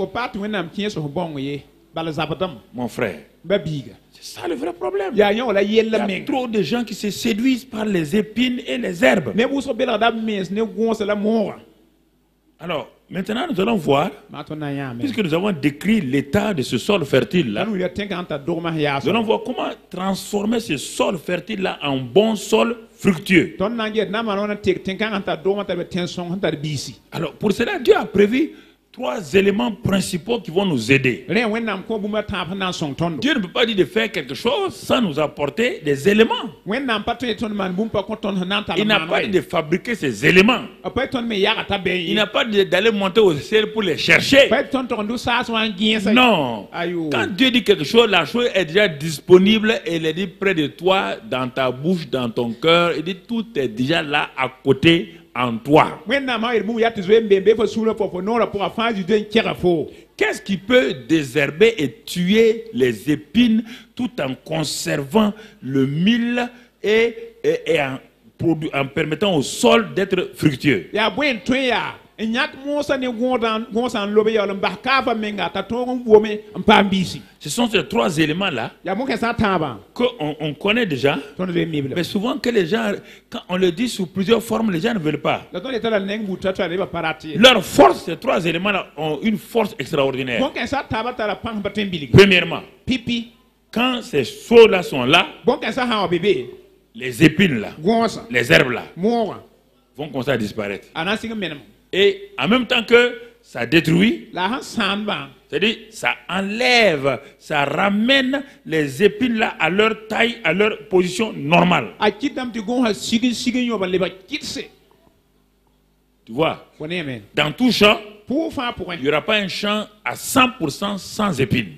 Mon frère, c'est ça le vrai problème. Il y a trop de gens qui se séduisent par les épines et les herbes. Alors, maintenant nous allons voir, puisque nous avons décrit l'état de ce sol fertile-là, nous allons voir comment transformer ce sol fertile-là en bon sol fructueux. Alors, pour cela, Dieu a prévu 3 éléments principaux qui vont nous aider. Dieu ne peut pas dire de faire quelque chose sans nous apporter des éléments. Il n'a pas dit de fabriquer ces éléments. Il n'a pas dit d'aller monter au ciel pour les chercher. Non. Quand Dieu dit quelque chose, la chose est déjà disponible et elle est dit près de toi, dans ta bouche, dans ton cœur. Il dit tout est déjà là à côté en toi. Qu'est-ce qui peut désherber et tuer les épines tout en conservant le mil et en permettant au sol d'être fructueux? Ce sont ces 3 éléments-là qu'on connaît déjà, mais souvent que les gens, quand on le dit sous plusieurs formes, les gens ne veulent pas. Leur force, ces 3 éléments-là ont une force extraordinaire. Premièrement, quand ces choses-là sont là, les épines-là, les herbes-là, vont commencer à disparaître. Et en même temps que ça détruit, c'est-à-dire ça enlève, ça ramène les épines là à leur taille, à leur position normale. Tu vois, dans tout champ, il n'y aura pas un champ à 100% sans épines.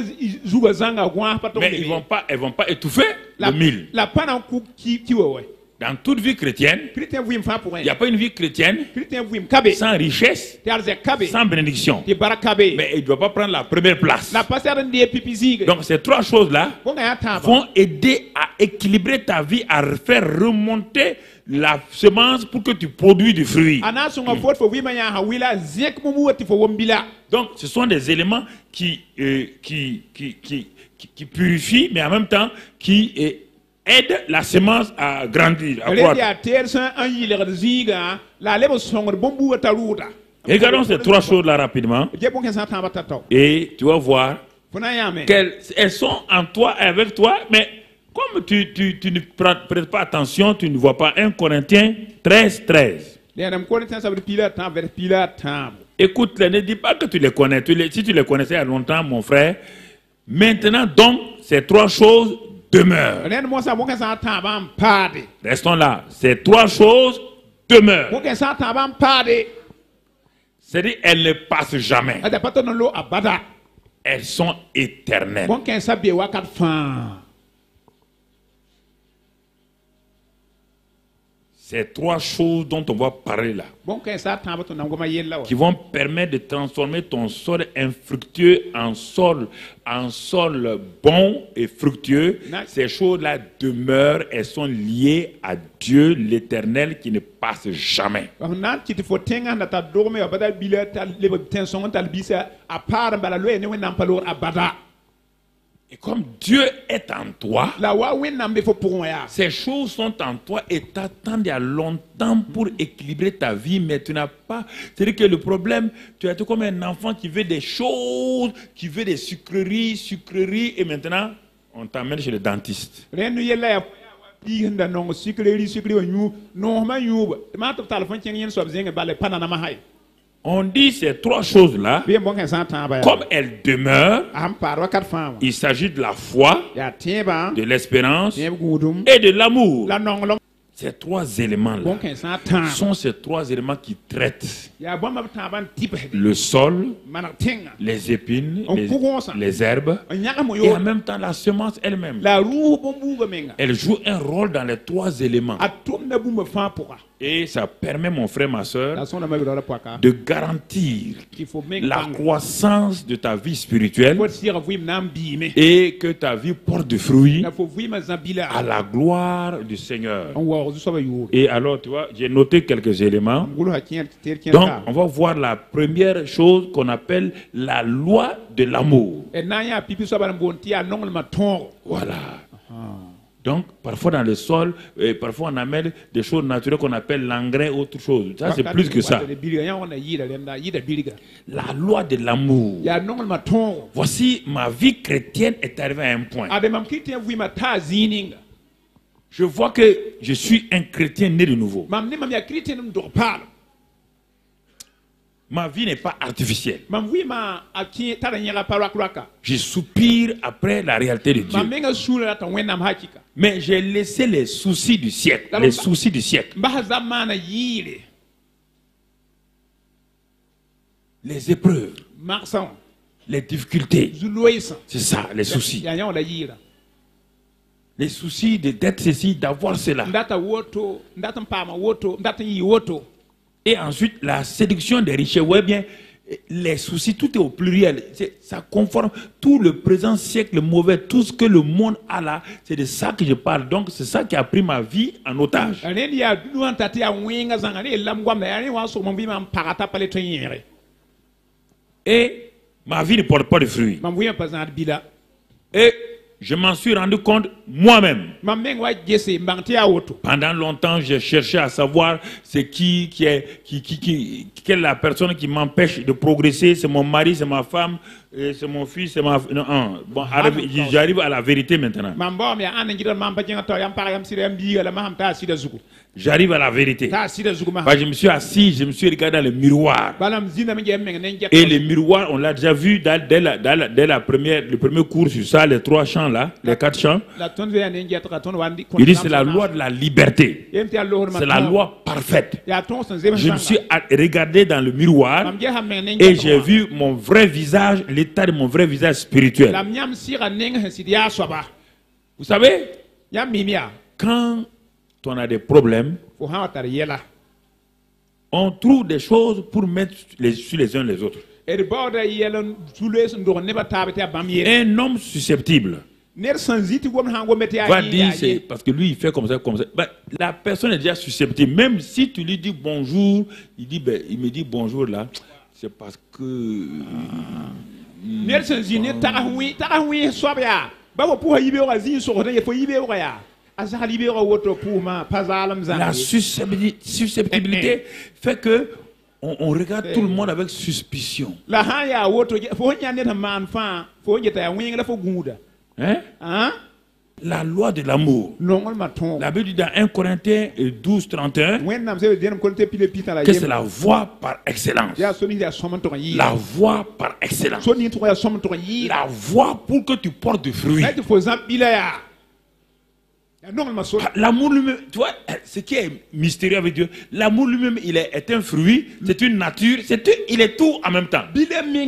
Mais elles ne vont pas étouffer le mil. Dans toute vie chrétienne, il n'y a pas une vie chrétienne sans richesse, sans bénédiction. Mais il ne doit pas prendre la première place. Donc ces trois choses-là vont aider à équilibrer ta vie, à faire remonter la semence pour que tu produis du fruit. Donc ce sont des éléments qui purifient, mais en même temps qui aide la semence à grandir, à croître. Regardons ces trois choses-là rapidement. Et tu vas voir qu'elles sont en toi et avec toi, mais comme tu ne prêtes pas attention, tu ne vois pas. 1 Corinthiens 13, 13. Écoute, ne dis pas que tu les connais. Si tu les connaissais il y a longtemps, mon frère, maintenant donc, ces trois choses demeure. Restons là. Ces trois choses demeurent. C'est-à-dire, elles ne passent jamais. Elles sont éternelles. Ces trois choses dont on va parler là, qui vont permettre de transformer ton sol infructueux en sol bon et fructueux, ces choses-là demeurent, elles sont liées à Dieu l'éternel qui ne passe jamais. Et comme Dieu est en toi, ces choses sont en toi et t'attendent il y a longtemps pour équilibrer ta vie, mais tu n'as pas. C'est-à-dire que le problème, tu es comme un enfant qui veut des choses, qui veut des sucreries, et maintenant, on t'emmène chez le dentiste. On dit ces trois choses-là, comme elles demeurent, il s'agit de la foi, de l'espérance et de l'amour. Ces trois éléments-là sont ces trois éléments qui traitent le sol, les épines, les herbes et en même temps la semence elle-même. Elle joue un rôle dans les trois éléments. Et ça permet, mon frère, ma soeur, de garantir la croissance de ta vie spirituelle et que ta vie porte du fruit à la gloire du Seigneur. Et alors, tu vois, j'ai noté quelques éléments. Donc, on va voir la première chose qu'on appelle la loi de l'amour. Voilà. Donc, parfois dans le sol, parfois on amène des choses naturelles qu'on appelle l'engrais, autre chose. Ça, c'est plus que ça. La loi de l'amour. Voici, ma vie chrétienne est arrivée à un point. Je vois que je suis un chrétien né de nouveau. Ma vie n'est pas artificielle. Je soupire après la réalité de Dieu. Mais j'ai laissé les soucis du siècle. Les soucis du siècle. Les épreuves. Les difficultés. C'est ça, les soucis. Les soucis d'être ceci, d'avoir cela. Et ensuite, la séduction des richesses. Ouais, bien, les soucis, tout est au pluriel. Ça conforme tout le présent siècle mauvais, tout ce que le monde a là. C'est de ça que je parle. Donc, c'est ça qui a pris ma vie en otage. Et ma vie ne porte pas de fruits. Et je m'en suis rendu compte moi-même. Pendant longtemps, j'ai cherché à savoir c'est quelle est la personne qui m'empêche de progresser. C'est mon mari, c'est ma femme, c'est mon fils, c'est ma... Non, bon, j'arrive à la vérité maintenant. J'arrive à la vérité. Je me suis assis, je me suis regardé dans le miroir. Et le miroir, on l'a déjà vu dès le premier cours sur ça, les trois chants là, les quatre chants. Il dit c'est la loi de la liberté. C'est la loi parfaite. Je me suis regardé dans le miroir et j'ai vu mon vrai visage, l'état de mon vrai visage spirituel. Vous savez, quand on a des problèmes, on trouve des choses pour mettre sur les uns les autres. Un homme susceptible va dire, c'est parce que lui il fait comme ça, comme ça. Ben, la personne est déjà susceptible. Même si tu lui dis bonjour, il dit, ben, il me dit bonjour là, c'est parce que. La susceptibilité fait que on regarde tout le monde avec suspicion. Hein? La loi de l'amour. La Bible dit dans 1 Corinthiens 12, 31 que c'est la voie par excellence. La voie par excellence. La voie pour que tu portes du fruit. L'amour lui-même, tu vois, ce qui est mystérieux avec Dieu, l'amour lui-même, il est un fruit, c'est une nature, il est tout en même temps. Dieu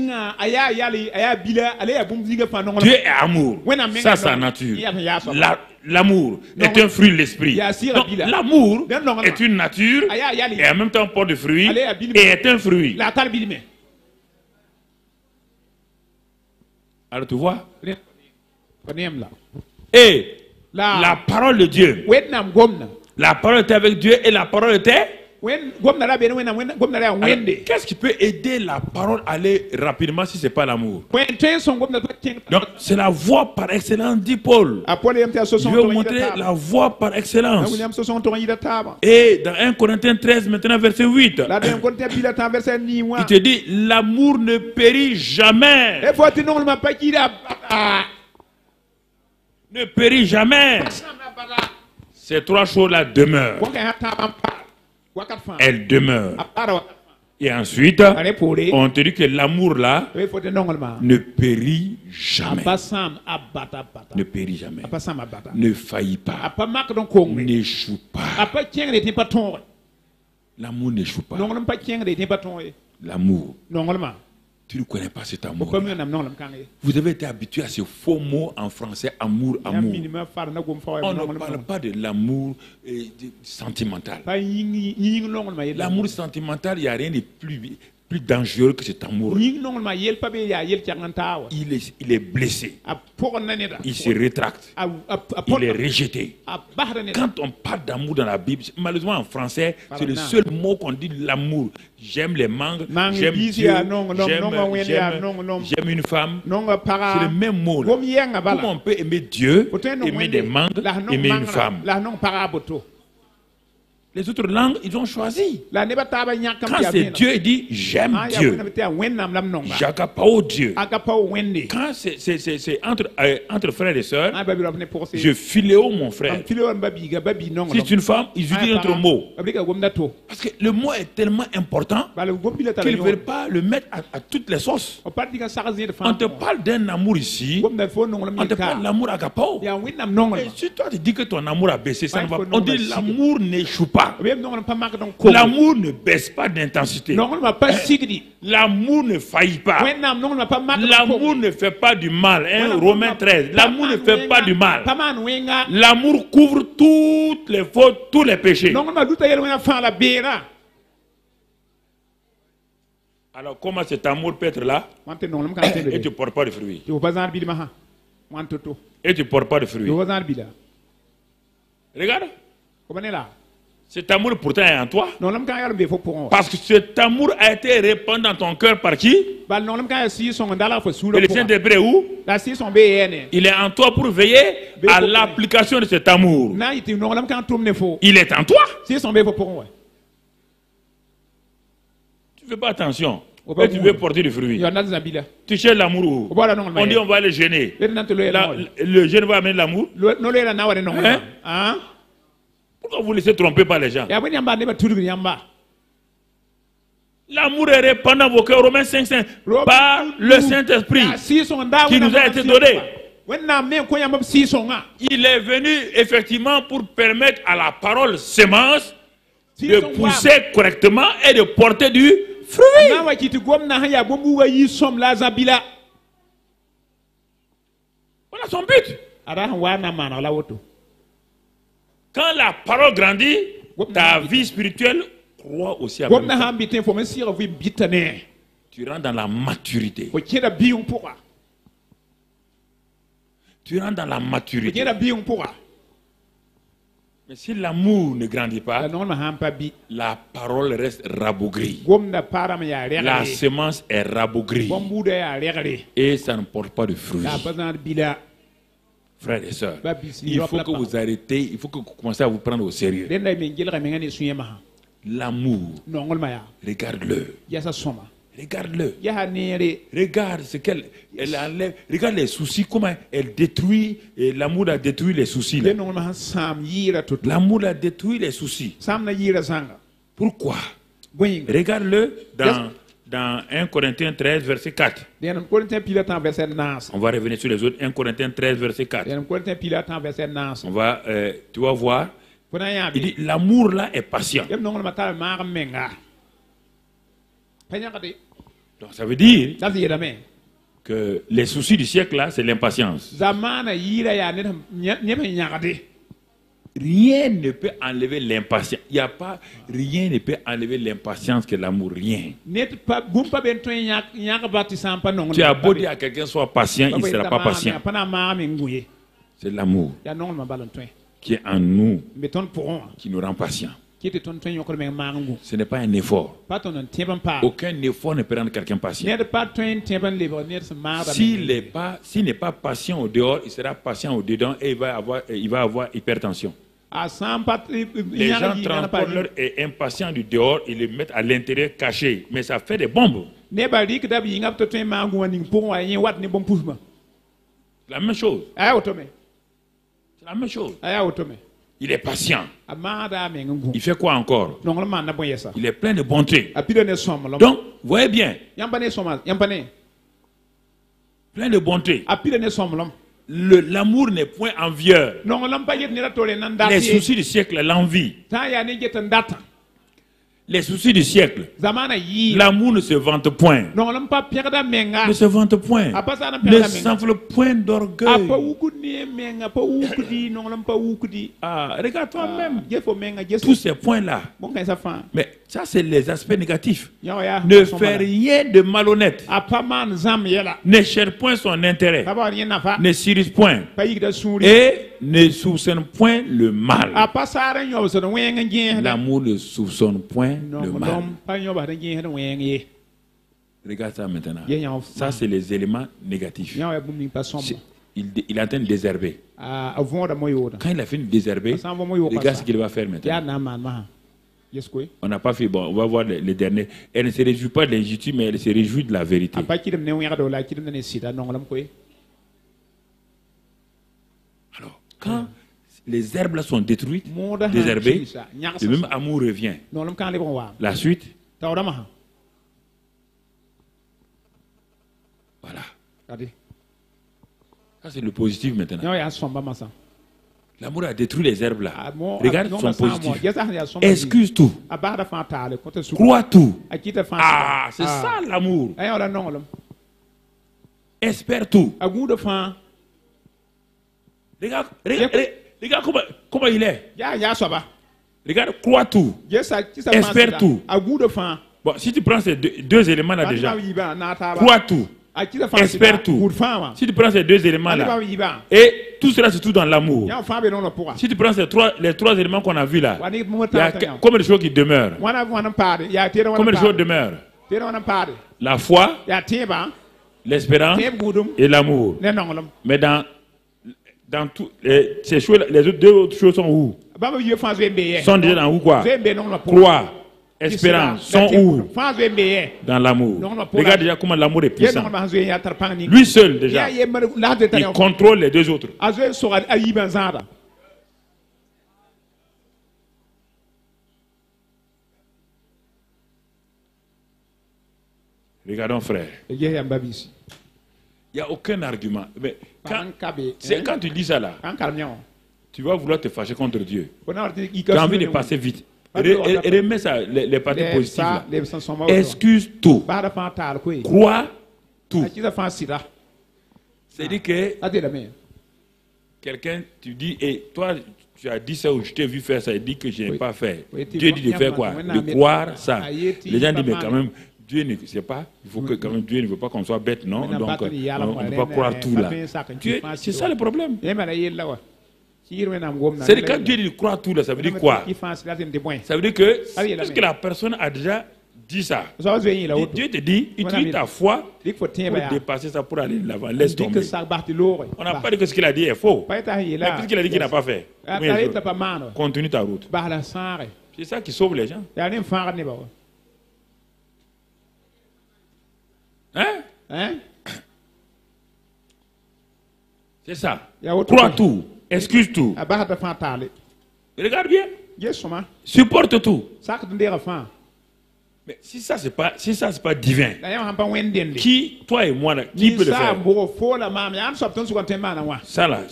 est amour, ça c'est la nature. L'amour est un fruit de l'esprit. Donc l'amour est une nature et en même temps porte du fruit et est un fruit. Alors tu vois, et la parole de Dieu. La parole était avec Dieu et la parole était. Qu'est-ce qui peut aider la parole à aller rapidement si ce n'est pas l'amour? Donc c'est la voie par excellence, dit Paul. Je vais vous montrer la voie par excellence. Et dans 1 Corinthiens 13, maintenant verset 8, il te dit l'amour ne périt jamais. Ne périt jamais. Ces trois choses-là demeurent. Elles demeurent. Et ensuite, on te dit que l'amour-là ne périt jamais. Ne périt jamais. Ne faillit pas. N'échoue pas. L'amour n'échoue pas. L'amour. Tu ne connais pas cet amour. Vous avez été habitué à ce faux mot en français, amour, amour. On ne parle pas de l'amour sentimental. L'amour sentimental, il n'y a rien de plus dangereux que cet amour. Il est blessé. Il se rétracte. Il est rejeté. Quand on parle d'amour dans la Bible, malheureusement en français, c'est le seul mot qu'on dit, l'amour. J'aime les mangues, j'aime Dieu, j'aime une femme. C'est le même mot. Comment on peut aimer Dieu, aimer des mangues, aimer une femme? Les autres langues, ils ont choisi. Quand c'est Dieu, il dit j'aime Dieu. J'agapao Dieu. Quand c'est entre frères et sœurs, je philéo mon frère. Si c'est une femme, ils utilisent notre mot. Parce que le mot est tellement important qu'ils ne veulent pas le mettre à toutes les sauces. On te parle d'un amour ici, on te parle de l'amour agapao. Et si toi tu dis que ton amour a baissé, ça ne va pas. On dit l'amour n'échoue pas. L'amour ne baisse pas d'intensité. L'amour ne faillit pas. L'amour ne fait pas du mal. Romains 13. L'amour ne fait pas du mal. L'amour couvre toutes les fautes, tous les péchés. Alors comment cet amour peut être là et tu ne portes pas de fruits? Et tu ne portes pas de fruits. Regarde. Cet amour pourtant est en toi. Parce que cet amour a été répandu dans ton cœur par qui? Le Saint-Esprit où? Il est en toi pour veiller à l'application de cet amour. Il est en toi. Tu ne fais pas attention. Et tu veux porter du fruit. Tu cherches l'amour où? On dit on va le gêner. Le jeûne va amener l'amour. Hein? Pourquoi vous laissez tromper par les gens? L'amour est répandu dans vos cœurs, Romains 5:5, par le Saint-Esprit qui nous a été donné. Il est venu effectivement pour permettre à la parole sémence de pousser correctement et de porter du fruit. Voilà son but. Quand la la parole grandit, ta vie spirituelle croît aussi avec tu rentres dans la maturité. Tu rentres dans la maturité. Mais si l'amour ne grandit pas, la parole reste rabougrie. La semence est rabougrie. Et ça ne porte pas de fruits. Frères et sœurs, il faut que vous arrêtez, il faut que vous commencez à vous prendre au sérieux. L'amour, regarde-le. Regarde-le. Regarde ce qu'elle enlève. Regarde les soucis, comment elle détruit. L'amour a détruit les soucis. L'amour a détruit les soucis. Pourquoi? Regarde-le dans 1 Corinthiens 13, verset 4. On va revenir sur les autres. 1 Corinthiens 13, verset 4. On va, tu vas voir. Il dit, l'amour là est patient. Donc ça veut dire que les soucis du siècle là, c'est l'impatience. Rien ne peut enlever l'impatience. Il n'y a pas, rien ne peut enlever l'impatience que l'amour. Rien. Tu as beau dire à quelqu'un soit patient, il ne sera pas patient. C'est l'amour qui est en nous, qui nous rend patients. Ce n'est pas un effort. Aucun effort ne peut rendre quelqu'un patient. S'il n'est pas patient au dehors, il sera patient au dedans et il va avoir hypertension. Les gens transportent leur impatience du dehors et le mettent à l'intérieur caché. Mais ça fait des bombes. La même chose. C'est la même chose. Il est patient. Il fait quoi encore? Il est plein de bonté. Donc, voyez bien. Plein de bonté. L'amour n'est point envieur. Les soucis du siècle, l'envie. Les soucis du siècle. L'amour ne se vante point. Ne se vante point. Ne s'enfle point d'orgueil. Regarde-toi-même. Tous ces points-là. Mais ça, c'est les aspects négatifs. Ne fais rien de malhonnête. Ne cherche point son intérêt. Ne s'irrite point. Et ne soupçonne point le mal. L'amour ne soupçonne point le mal. Regarde ça maintenant. Ça, c'est les éléments négatifs. Il est en train de désherber. Quand il a fini de désherber, regarde ce qu'il va faire maintenant. On n'a pas fait, bon, on va voir les derniers. Elle ne se réjouit pas de l'injustice, mais elle se réjouit de la vérité. Alors, quand les herbes là sont détruites, désherbées, le même amour revient. La suite. Voilà. Ça, c'est le positif maintenant. L'amour a détruit les herbes là. Regarde son positif. Excuse tout. Crois tout. Ah, c'est ça l'amour. Espère tout. Regarde comment il est. Regarde, crois tout. Espère tout. Bon, si tu prends ces deux éléments là déjà, crois tout. Espère tout. Si tu prends ces deux éléments là, et tout cela se trouve dans l'amour. Si tu prends les trois éléments qu'on a vus là, il y a combien de choses qui demeurent? Combien de choses demeurent? La foi, l'espérance et l'amour. Mais dans toutes ces choses, les deux autres choses sont où? Sont déjà dans où quoi? Croire, espérance, sont où? Dans l'amour. Regarde déjà comment l'amour est puissant. Lui seul déjà, il contrôle les deux autres. Regardons frère. Il n'y a aucun argument. Mais quand tu dis ça là, tu vas vouloir te fâcher contre Dieu. Tu as envie de passer vite. Remets ça, les parties positives là. Excuse tout. Crois tout. C'est-à-dire que quelqu'un, tu dis, et toi, Tu as dit ça ou je t'ai vu faire ça, il dit que je n'ai pas fait. Dieu dit de faire quoi? De croire ça. Les gens disent, mais quand même, Dieu ne sait pas. Il faut que quand même Dieu ne veut pas qu'on soit bête, non? Donc, on ne peut pas croire tout là. C'est ça le problème. C'est quand Dieu dit de croire tout là, ça veut dire quoi? Ça veut dire que, parce que la personne a déjà dit ça. Dieu te dit, utilise ta foi pour dépasser ça, pour aller de l'avant. Laisse tomber. On n'a pas dit que ce qu'il a dit est faux. Mais puisqu'il a dit qu'il n'a pas fait, continue ta route. C'est ça qui sauve les gens. Hein? C'est ça. Crois tout. Excuse tout. Regarde bien. Supporte tout. Mais si ça c'est pas divin, qui, toi et moi là, qui peut le faire? Ça là.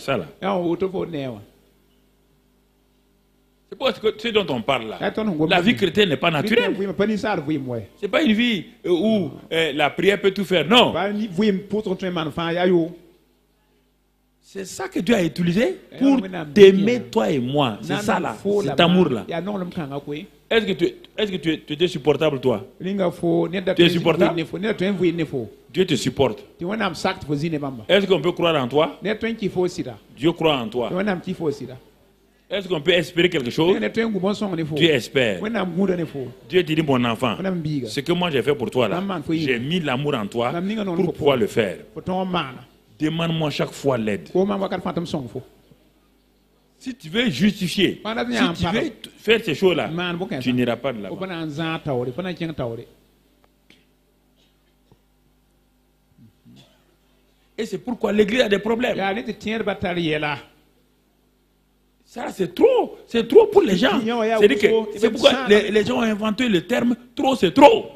C'est pas ce dont on parle là. La vie chrétienne n'est pas naturelle. C'est pas une vie où la prière peut tout faire. Non. C'est ça que Dieu a utilisé pour t'aimer toi et moi. C'est ça là. Cet amour là. Est-ce que tu es supportable toi? Tu es supportable? Dieu te supporte. Est-ce qu'on peut croire en toi? Dieu croit en toi. Est-ce qu'on peut espérer quelque chose? Dieu espère. Dieu dit, mon enfant, ce que moi j'ai fait pour toi là, j'ai mis l'amour en toi pour pouvoir le faire. Demande-moi chaque fois l'aide. Si tu veux justifier, si tu veux faire ces choses-là, tu n'iras pas de là-bas. Et c'est pourquoi l'église a des problèmes. Ça, c'est trop pour les gens. C'est pourquoi les gens ont inventé le terme trop, c'est trop.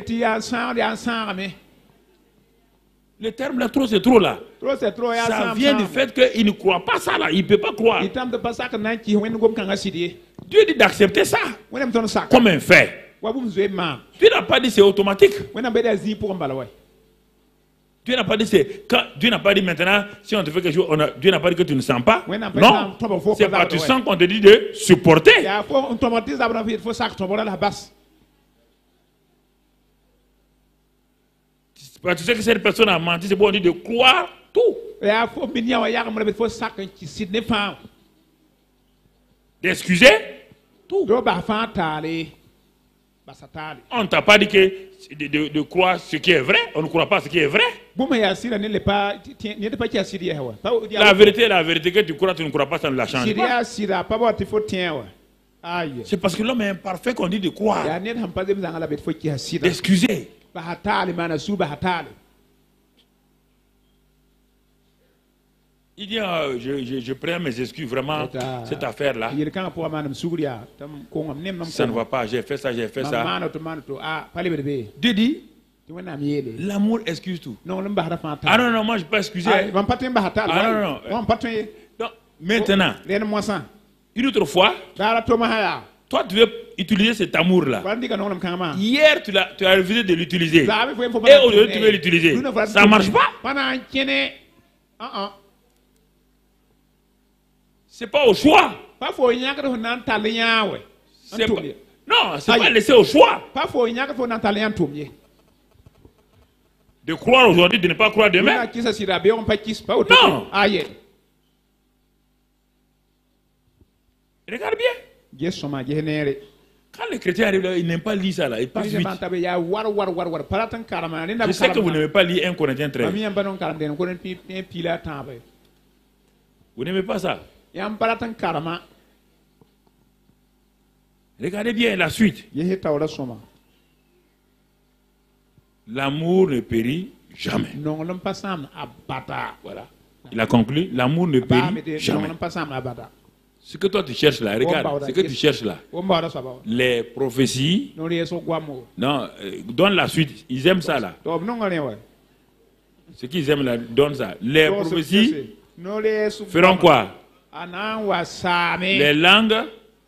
Le terme là, trop, c'est trop là. Ça vient du fait qu'il ne croit pas ça là. Il ne peut pas croire. Dieu dit d'accepter ça comme un fait. Dieu n'a pas dit c'est automatique. Dieu n'a pas dit Dieu n'a pas dit maintenant si on te fait quelque chose, Dieu n'a pas dit que tu ne sens pas. Non, c'est pas tu sens qu'on te dit de supporter. Tu sais que cette personne a menti, c'est bon, on dit de croire tout. D'excuser tout. On ne t'a pas dit que de croire ce qui est vrai, on ne croit pas ce qui est vrai. La vérité que tu crois, tu ne crois pas, ça ne la change pas. C'est parce que l'homme est imparfait qu'on dit de croire. D'excuser. Il dit, je prends mes excuses, vraiment, cette affaire-là. Ça ne va pas, j'ai fait ça. Dieu dit, l'amour excuse tout. Ah non, moi je ne peux pas excuser. Ah non. Donc, maintenant, une autre fois, toi tu veux utiliser cet amour-là. Hier, tu as refusé de l'utiliser. Et aujourd'hui, tu veux l'utiliser. Ça ne marche pas. C'est pas au choix. Non, c'est pas laissé au choix. De croire aujourd'hui, de ne pas croire demain. Non. Regarde bien. Quand les chrétiens arrivent là, ils n'aiment pas lire ça là, ils passent vite. Je sais que vous n'aimez pas lire 1 Corinthiens 13. Vous n'aimez pas ça? Regardez bien la suite. L'amour ne périt jamais. Voilà. Il a conclu, l'amour ne périt jamais. Ce que toi tu cherches là, regarde, ce que tu cherches là, les prophéties, non, donne la suite, ils aiment ça là. Ce qu'ils aiment là, donne ça. Les prophéties feront quoi? Les langues,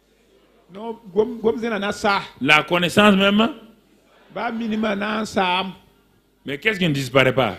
la connaissance même. Mais qu'est-ce qui ne disparaît pas?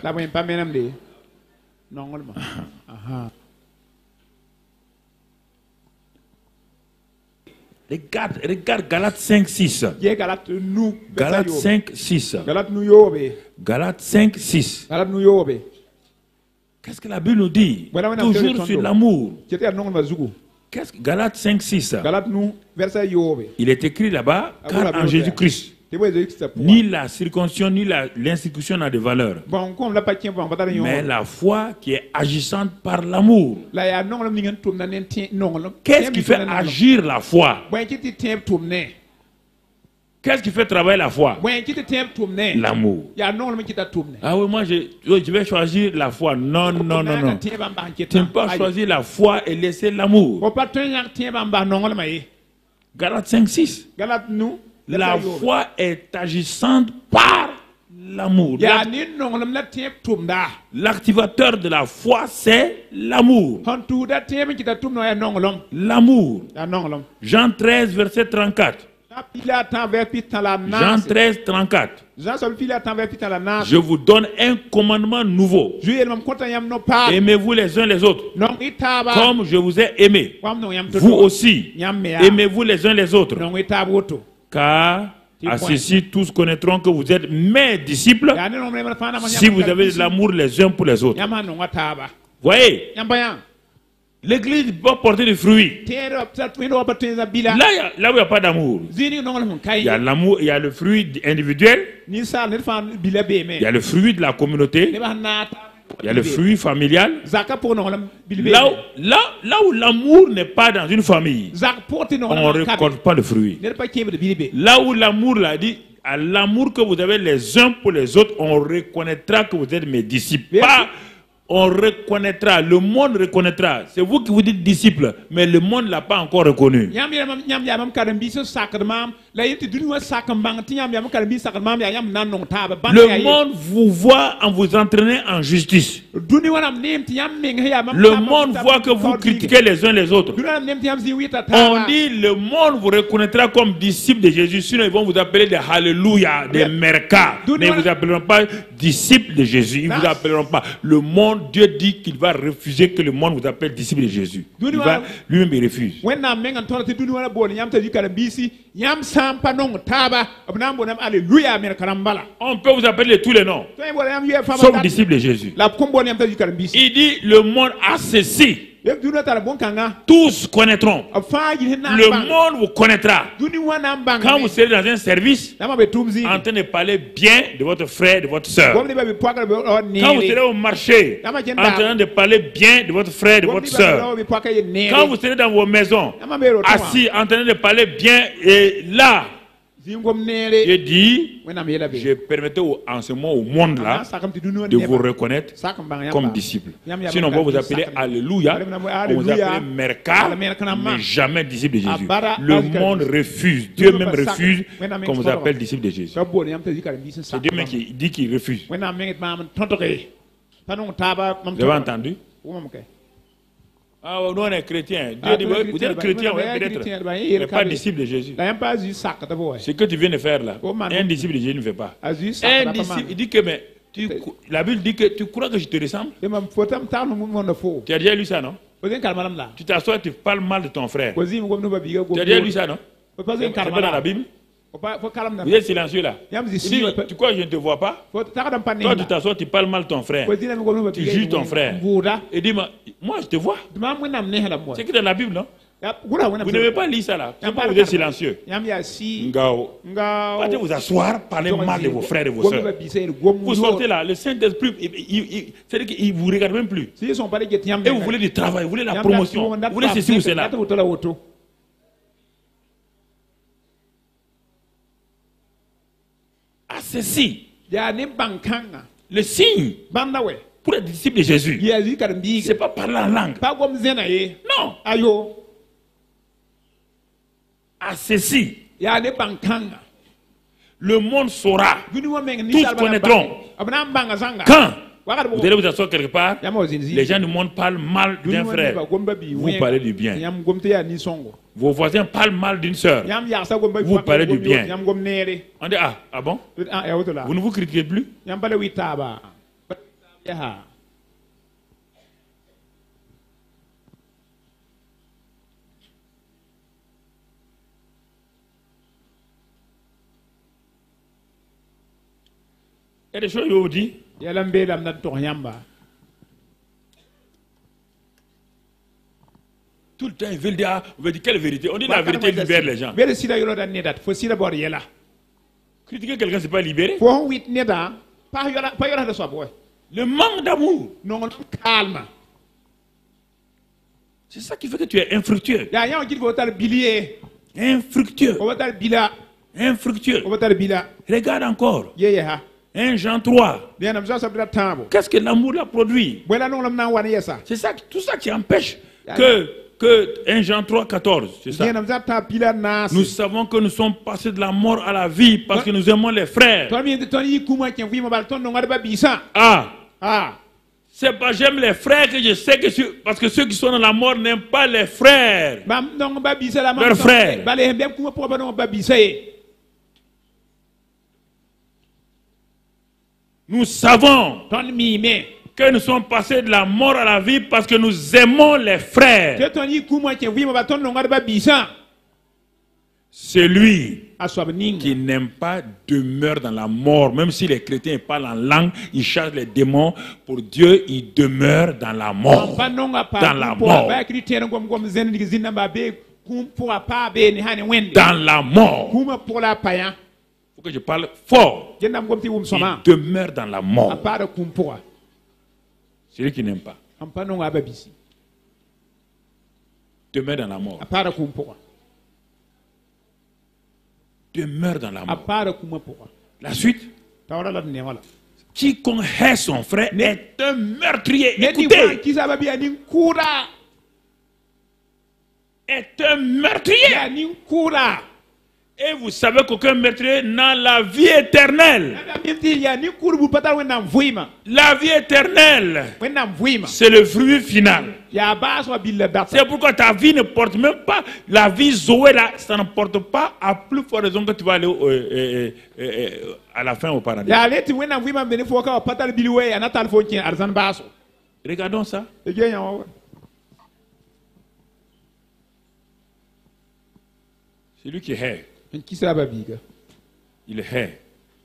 Regarde Galates 5, 6. Galates 5, 6. Galates 5, 6. Qu'est-ce que la Bible nous dit? Toujours sur l'amour. Qu'est-ce que Galates 5, 6? Il est écrit là-bas, car en Jésus-Christ, ni la circoncision ni l'institution n'a de valeur. Mais la foi qui est agissante par l'amour. Qu'est-ce qui fait agir la foi? Qu'est-ce qui fait travailler la foi? L'amour. Ah oui, moi je vais choisir la foi. Non, non, non, non. Tu ne peux pas choisir la foi et laisser l'amour. Galates 5, 6. La foi est agissante par l'amour. L'activateur de la foi, c'est l'amour. L'amour. Jean 13, verset 34. Jean 13, 34. Je vous donne un commandement nouveau. Aimez-vous les uns les autres. Comme je vous ai aimé. Vous aussi. Aimez-vous les uns les autres. Car à ceci, tous connaîtront que vous êtes mes disciples si vous avez de l'amour les uns pour les autres. Voyez, l'église doit porter des fruits. Là où il n'y a pas d'amour, il y a l'amour, il y a le fruit individuel, il y a le fruit de la communauté, il y a le fruit familial. Là où l'amour n'est pas dans une famille, on ne récolte pas le fruit. Là où l'amour l'a dit, à l'amour que vous avez les uns pour les autres, on reconnaîtra que vous êtes mes disciples. Pas on reconnaîtra, le monde reconnaîtra. C'est vous qui vous dites disciples, mais le monde ne l'a pas encore reconnu. Le monde vous voit en vous entraînant en justice. Le monde voit que vous critiquez les uns les autres. On dit le monde vous reconnaîtra comme disciples de Jésus, sinon ils vont vous appeler des Alléluia, des Merka. Mais ils ne vous appelleront pas disciples de Jésus. Ils ne vous appelleront pas. Le monde, Dieu dit qu'il va refuser que le monde vous appelle disciples de Jésus. Lui-même il refuse. On peut vous appeler tous les noms, sauf disciples de Jésus. Il dit le monde a ceci. Tous connaîtront. Le monde vous connaîtra. Quand vous serez dans un service en train de parler bien de votre frère, de votre soeur. Quand vous serez au marché en train de parler bien de votre frère, de votre soeur. Quand vous serez dans vos maisons assis en train de parler bien, et là je dis, je permettais en ce moment au monde là de vous reconnaître comme disciples. Sinon on va vous appeler Alléluia, on vous appeler Merka, mais jamais disciples de Jésus. Le monde refuse, Dieu même refuse qu'on vous appelle disciples de Jésus. C'est Dieu même qui dit qu'il refuse. Vous avez entendu? Ah, nous on est chrétiens. Dieu dit, vous êtes chrétien, peut-être, mais pas disciple de Jésus. Ce que tu viens de faire là, un disciple de Jésus ne fait pas. Un disciple, il dit que, mais, la Bible dit que tu crois que je te ressemble. Tu as déjà lu ça, non? Tu t'assois, tu parles mal de ton frère. Tu as déjà lu ça, non? C'est pas dans la Bible. Vous êtes silencieux là. Si, tu crois que je ne te vois pas? Toi tu t'assois, tu parles mal de ton frère. Tu juges ton frère. Et dis-moi, moi je te vois. C'est que dans la Bible, non? Vous n'avez pas lu ça là. Pourquoi vous êtes silencieux? Partez vous asseoir, parlez mal de vos frères et de vos soeurs. Vous sortez là, le Saint-Esprit, c'est-à-dire qu'il ne vous regarde même plus. Et vous voulez du travail, vous voulez la promotion, vous voulez ceci ou cela. Ceci, le signe pour être disciple de Jésus, ce n'est pas parler en langue. Non. À ceci, le monde saura, tous connaîtront. Quand vous allez vous asseoir quelque part, les gens du monde parlent mal d'un frère, vous parlez du bien. Vos voisins parlent mal d'une soeur, vous parlez du bien. On dit, ah bon? Vous ne vous critiquez plus? Il y a des choses que vous dites. Tout le temps, ils veulent dire, on veut dire quelle vérité? On dit la vérité libère les gens. Critiquer quelqu'un, c'est pas libérer. Le manque d'amour. C'est ça qui fait que tu es infructueux. Infructueux. Infructueux. Regarde encore. 1 Jean 3. Qu'est-ce que l'amour a produit? C'est ça, tout ça qui empêche que 1 Jean 3, 14. C'est ça. Nous savons que nous sommes passés de la mort à la vie parce que nous aimons les frères. C'est pas j'aime les frères que je sais que parce que ceux qui sont dans la mort n'aiment pas les frères. Leurs frères. Nous savons que nous sommes passés de la mort à la vie parce que nous aimons les frères. Celui qui n'aime pas demeure dans la mort. Même si les chrétiens parlent en langue, ils chargent les démons. Pour Dieu, il demeure dans la mort. Dans la mort. Dans la mort. Il faut que je parle fort. Il demeure dans la mort. Celui qui n'aime pas demeure dans la mort. Demeure dans la mort. La suite. Quiconque hait son frère est un meurtrier. Écoutez. Est un meurtrier. Et vous savez qu'aucun meurtrier n'a la vie éternelle. La vie éternelle, c'est le fruit final. C'est pourquoi ta vie ne porte même pas, la vie Zoé là, ça ne porte pas à plus forte raison que tu vas aller à la fin au paradis. Regardons ça. C'est lui qui hait. Il hait.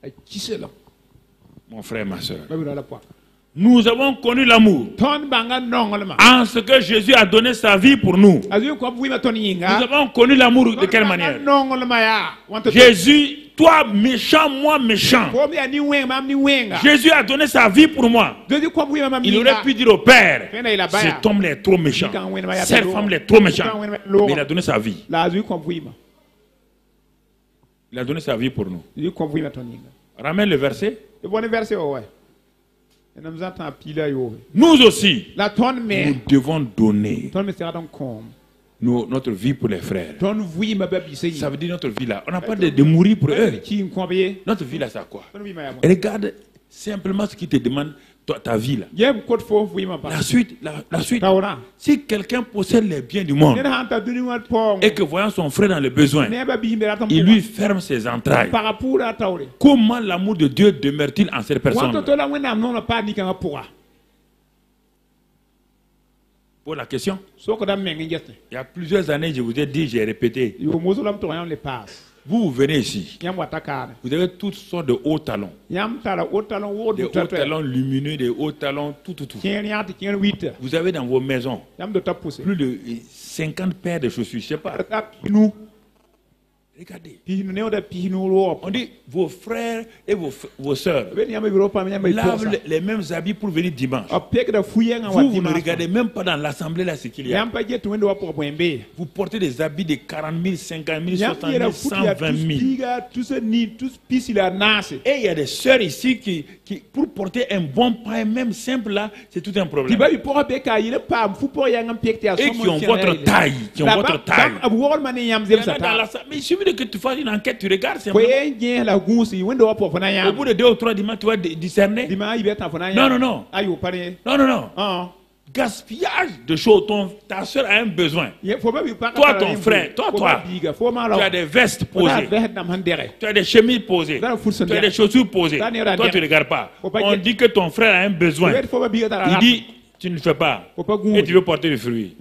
Mon frère, ma soeur. Nous avons connu l'amour en ce que Jésus a donné sa vie pour nous. Nous avons connu l'amour de quelle manière? Jésus, toi méchant, moi méchant. Jésus a donné sa vie pour moi. Il aurait pu dire au Père, cet homme est trop méchant, cette femme est trop méchante. Mais il a donné sa vie. Il a donné sa vie pour nous. Ramène le verset. Nous aussi, nous devons donner notre vie pour les frères. Ça veut dire notre vie là. On n'a pas de mourir pour eux. Notre vie là, c'est quoi? Regarde simplement ce qui te demande. Ta vie là. La suite. Si quelqu'un possède les biens du monde et que voyant son frère dans le besoin, il lui ferme ses entrailles, comment l'amour de Dieu demeure-t-il en cette personne? Pour la question. Il y a plusieurs années, je vous ai dit, j'ai répété. Vous venez ici, vous avez toutes sortes de hauts talons. Des hauts talons lumineux, des hauts talons, tout. Vous avez dans vos maisons plus de 50 paires de chaussures, je ne sais pas. Regardez. On dit vos frères et vos sœurs lavent les mêmes habits pour venir dimanche. Vous ne regardez même pas dans l'assemblée là ce qu'il y a. Vous portez des habits de 40 000, 50 000, 60 000, 120 000. Et il y a des sœurs ici qui pour porter un bon pain, même simple là, c'est tout un problème. Et qui ont votre taille. Mais il suffit que tu fasses une enquête, tu regardes simplement. Au bout de 2 ou 3 dimanches, tu vas discerner. Non. Gaspillage de choses. Ta soeur a un besoin. Toi, ton frère, toi, tu as des vestes posées. Tu as des chemises posées. Tu as des chaussures posées. Toi, tu ne regardes pas. On dit que ton frère a un besoin. Il dit, tu ne le fais pas. Et tu veux porter le fruit.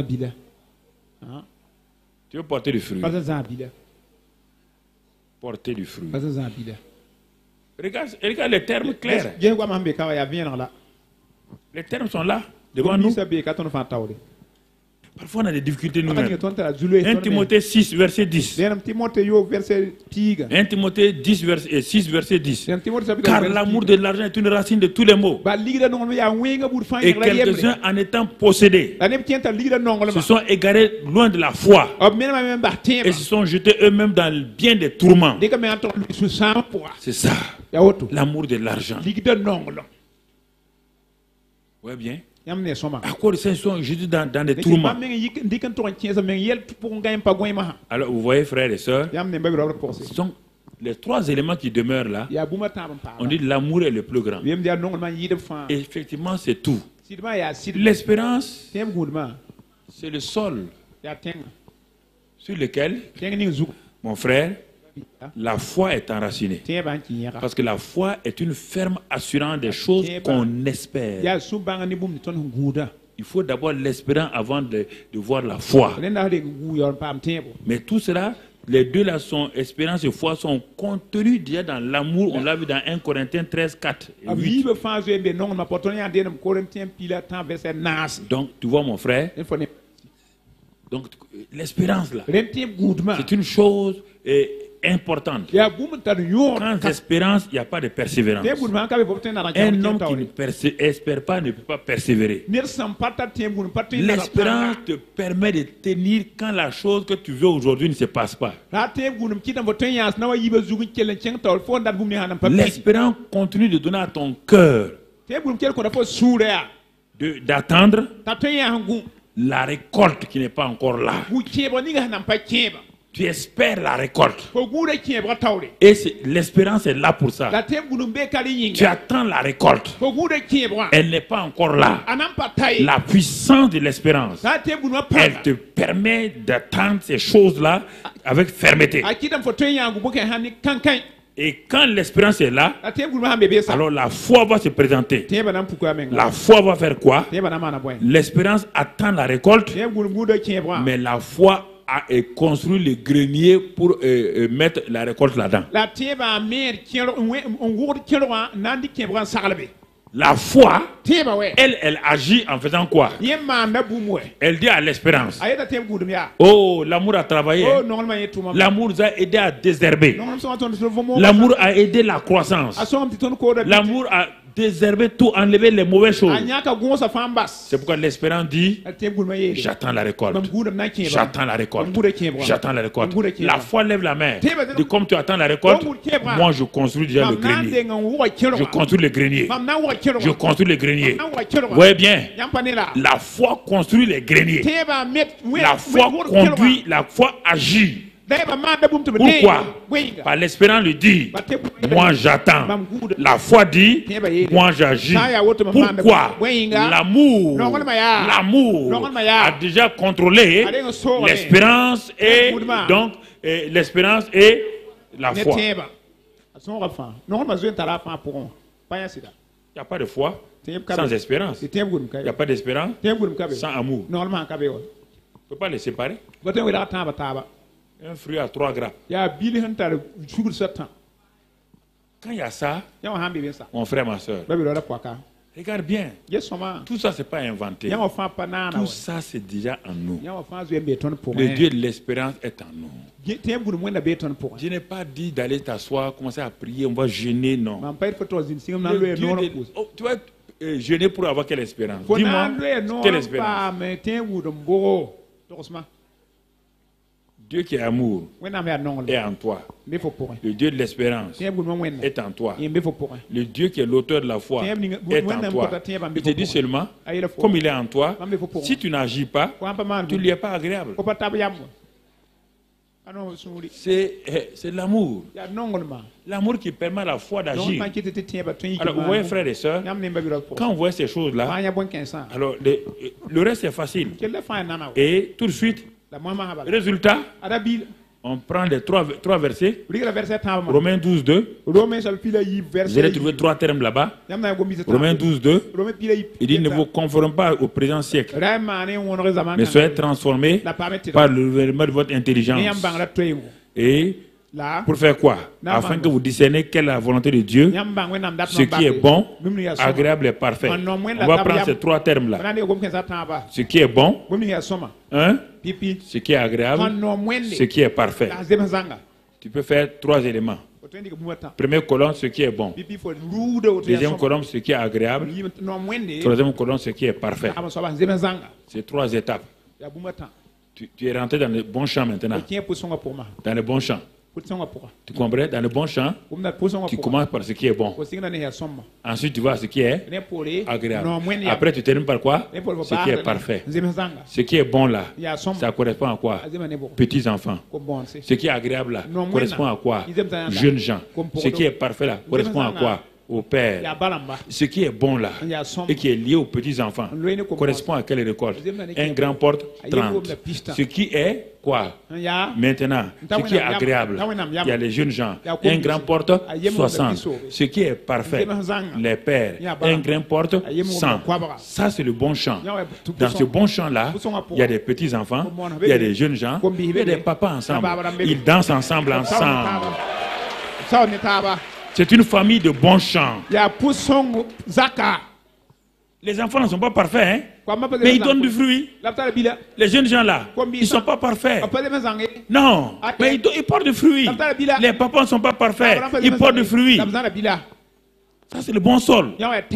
Tu veux porter du fruit. Porter du fruit. Regarde les termes clairs. Les termes sont là, devant nous. Parfois, on a des difficultés nous-mêmes. 1 Timothée 6, verset 10. 1 Timothée 10, verset 6, verset 10. Car l'amour de l'argent est une racine de tous les maux. Et quelques-uns, en étant possédés, se sont égarés loin de la foi et se sont jetés eux-mêmes dans bien des tourments. C'est ça, l'amour de l'argent. Oui, bien. À quoi ils sont jetés dans des tourments? Alors, vous voyez, frères et sœurs, ce sont les 3 éléments qui demeurent là. On dit l'amour est le plus grand. Et effectivement, c'est tout. L'espérance, c'est le sol sur lequel, mon frère, la foi est enracinée. Parce que la foi est une ferme assurance des choses qu'on espère. Il faut d'abord l'espérance avant de voir la foi. Mais tout cela, les deux là sont espérance et foi sont contenus déjà dans l'amour. On l'a vu dans 1 Corinthiens 13, 4 et 8. Donc, tu vois mon frère, donc l'espérance là, c'est une chose importante. Sans espérance, il n'y a pas de persévérance. Un homme qui n'espère pas ne peut pas persévérer. L'espérance te permet de tenir quand la chose que tu veux aujourd'hui ne se passe pas. L'espérance continue de donner à ton cœur d'attendre la récolte qui n'est pas encore là. Tu espères la récolte. Et l'espérance est là pour ça. Tu attends la récolte. Elle n'est pas encore là. La puissance de l'espérance, elle te permet d'attendre ces choses-là avec fermeté. Et quand l'espérance est là, alors la foi va se présenter. La foi va faire quoi? L'espérance attend la récolte, mais la foi a construit le grenier pour mettre la récolte là-dedans. La foi, elle agit en faisant quoi? Elle dit à l'espérance, oh, l'amour a travaillé. L'amour a aidé à désherber. L'amour a aidé la croissance. L'amour a désherber tout, enlever les mauvaises choses. C'est pourquoi l'espérance dit, j'attends la récolte. J'attends la récolte. J'attends la récolte. La foi lève la main. Et comme tu attends la récolte, moi je construis déjà le grenier. Je construis le grenier. Je construis le grenier. Vous voyez bien, la foi construit les greniers. La foi conduit, la foi agit. Pourquoi? Par l'espérance lui dit, moi j'attends. La foi dit, moi j'agis. Pourquoi? L'amour a déjà contrôlé l'espérance et donc l'espérance et la foi. Il n'y a pas de foi sans espérance. Il n'y a pas d'espérance sans amour. On ne peut pas les séparer. Un fruit à 3 grappes. Quand il y a ça, mon frère, ma soeur, regarde bien. Tout ça, ce n'est pas inventé. Tout ça, c'est déjà en nous. Le Dieu de l'espérance est en nous. Je n'ai pas dit d'aller t'asseoir, commencer à prier, on va jeûner, non. Tu vas jeûner pour avoir quelle espérance? Dis-moi, quelle espérance? Dieu qui est amour est en toi. Le Dieu de l'espérance est en toi. Le Dieu qui est l'auteur de la foi est en toi. Il te dit seulement, comme il est en toi, si tu n'agis pas, tu ne lui es pas agréable. C'est l'amour. L'amour qui permet à la foi d'agir. Alors, vous voyez, frères et sœurs, quand on voit ces choses-là, alors le reste est facile. Et tout de suite, résultat, on prend les trois versets. Romains 12, 2. Vous allez trouver 3 termes là-bas. Romains 12, 2. Il dit, ne vous conformez pas au présent siècle, mais soyez transformés par le renouvellement de votre intelligence. Et Pour faire quoi? Afin que vous discerniez quelle est la volonté de Dieu, ce qui est bon, agréable et parfait. On va prendre ces 3 termes-là. Ce qui est bon, hein? Ce qui est agréable, ce qui est parfait. Tu peux faire 3 éléments. Première colonne, ce qui est bon. Deuxième colonne, ce qui est agréable. Troisième colonne, ce qui est parfait. C'est 3 étapes. Tu es rentré dans le bon champ maintenant. Dans le bon champ. Tu comprends? Dans le bon champ, tu commences par ce qui est bon. Ensuite, tu vois ce qui est agréable. Après, tu termines par quoi? Ce qui est parfait. Ce qui est bon là, ça correspond à quoi? Petits enfants. Ce qui est agréable là, correspond à quoi? Jeunes gens. Ce qui est parfait là, correspond à quoi? Au père. Ce qui est bon là et qui est lié aux petits enfants correspond à quelle récolte? Un grand porte 30. Ce qui est quoi? Maintenant, ce qui est agréable, il y a les jeunes gens. Un grand porte 60. Ce qui est parfait, les pères. Un grand porte 100. Ça, c'est le bon champ. Dans ce bon champ là, il y a des petits enfants, il y a des jeunes gens, il y a des papas ensemble. Ils dansent ensemble. C'est une famille de bons chants. Les enfants ne sont pas parfaits, hein? Mais ils donnent du fruit. Les jeunes gens là, ils ne sont pas parfaits. Non, mais ils portent du fruit. Les papas ne sont pas parfaits. Ils portent du fruit. Ça, c'est le bon sol.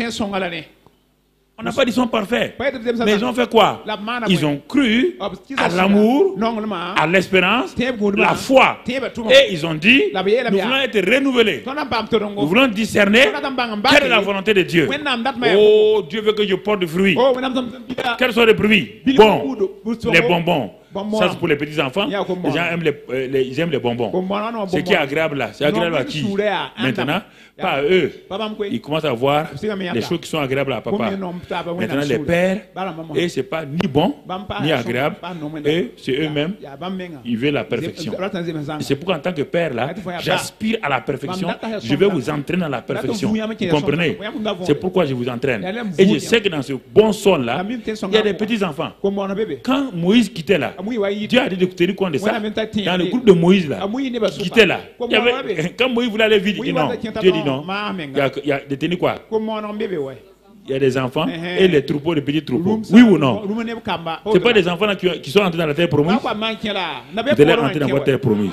On n'a pas dit qu'ils sont parfaits. Mais ils ont fait quoi? Ils ont cru à l'amour, à l'espérance, la foi. Et ils ont dit, nous voulons être renouvelés. Nous voulons discerner quelle est la volonté de Dieu. Oh, Dieu veut que je porte du fruit. Quels sont les fruits? Bon, les bonbons. Ça, c'est pour les petits enfants. Les gens aiment les bonbons. Ce qui est agréable là, c'est agréable à qui? Maintenant, pas à eux. Ils commencent à voir les choses qui sont agréables à papa. Maintenant, les pères, et c'est pas ni bon, ni agréable. Et c'est eux-mêmes, ils veulent la perfection. Et c'est pourquoi, en tant que père là, j'aspire à la perfection. Je vais vous entraîner dans la perfection. Vous comprenez? C'est pourquoi je vous entraîne. Et je sais que dans ce bon sol là, il y a des petits enfants. Quand Moïse quittait là, Dieu a dit de tenir compte de ça. Dans le groupe de Moïse là, qui était là, quand Moïse voulait aller vite, il dit non. Dieu dit non. Il y a de tenir quoi? Il y a des enfants et les troupeaux, les petits troupeaux. Oui ou non? Ce pas des enfants là qui sont entrés dans la terre promise. Vous allez entrer dans votre terre promise.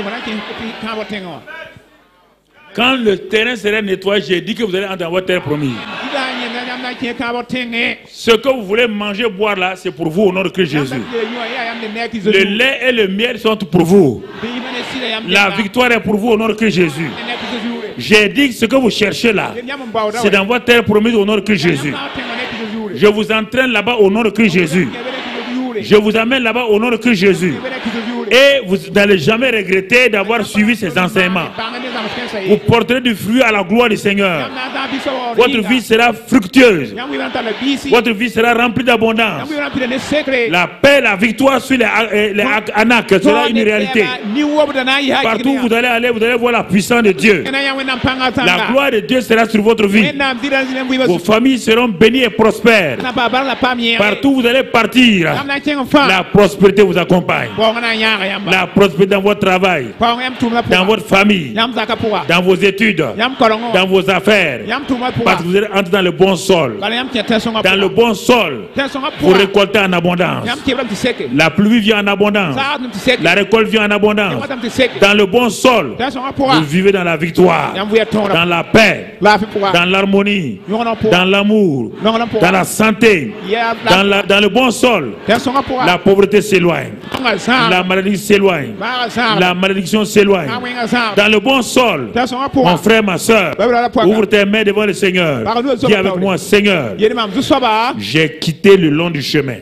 Quand le terrain sera nettoyé, j'ai dit que vous allez entrer dans votre terre promise. Ce que vous voulez manger, boire là, c'est pour vous au nom de Christ Jésus. Le lait et le miel sont pour vous. La victoire est pour vous au nom de Christ Jésus. J'ai dit que ce que vous cherchez là, c'est dans votre terre promise au nom de Christ Jésus. Je vous entraîne là-bas au nom de Christ Jésus. Je vous amène là-bas au nom de Christ Jésus. Et vous n'allez jamais regretter d'avoir suivi ces enseignements. Vous porterez du fruit à la gloire du Seigneur. Votre vie sera fructueuse. Votre vie sera remplie d'abondance. La paix, la victoire sur les Anak sera une réalité. Partout où vous allez aller, vous allez voir la puissance de Dieu. La gloire de Dieu sera sur votre vie. Vos familles seront bénies et prospères. Partout où vous allez partir, la prospérité vous accompagne. La prospérité dans votre travail, dans votre famille, dans vos études, dans vos affaires. Parce que vous allez entrer dans le bon sol. Dans le bon sol, vous récoltez en abondance. La pluie vient en abondance. La récolte vient en abondance. Dans le bon sol, vous vivez dans la victoire, dans la paix, dans l'harmonie, dans l'amour, dans la santé. Dans le bon sol, la pauvreté s'éloigne. La maladie s'éloigne. La malédiction s'éloigne. Dans le bon sol, mon frère, ma soeur, ouvre tes mains devant le Seigneur. Dis avec moi, Seigneur, j'ai quitté le long du chemin.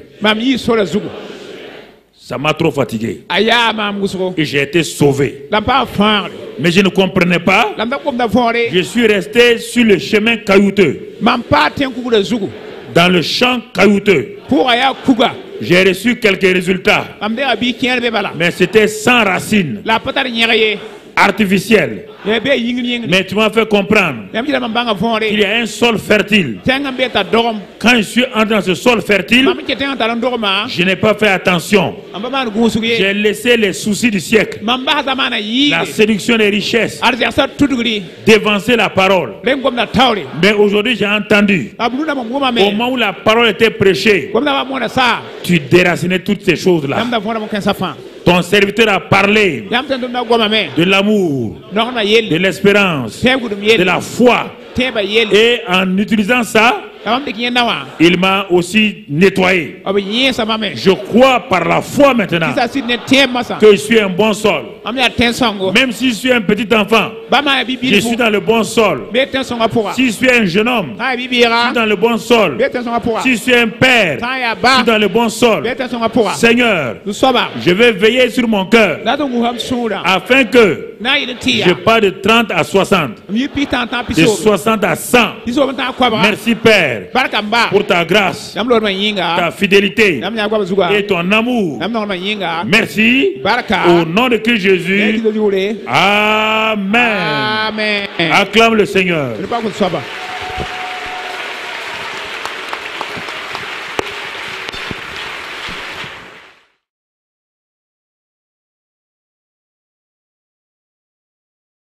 Ça m'a trop fatigué. Et j'ai été sauvé. Mais je ne comprenais pas. Je suis resté sur le chemin caillouteux. Dans le champ caillouteux. J'ai reçu quelques résultats. Mais c'était sans racines. artificielle. Mais tu m'as fait comprendre qu'il y a un sol fertile. Quand je suis entré dans ce sol fertile, je n'ai pas fait attention. J'ai laissé les soucis du siècle, la séduction des richesses, dévancer la parole. Mais aujourd'hui, j'ai entendu, au moment où la parole était prêchée, tu déracinais toutes ces choses-là. Ton serviteur a parlé de l'amour, de l'espérance, de la foi. Et en utilisant ça, il m'a aussi nettoyé. Je crois par la foi maintenant que je suis un bon sol. Même si je suis un petit enfant, je suis dans le bon sol. Si je suis un jeune homme, je suis dans le bon sol. Si je suis un père, je suis dans le bon sol. Seigneur, je vais veiller sur mon cœur afin que je passe de 30 à 60, de 60 à 100. Merci Père pour ta grâce, ta fidélité et ton amour. Merci. Au nom de Christ Jésus. Amen. Acclame le Seigneur.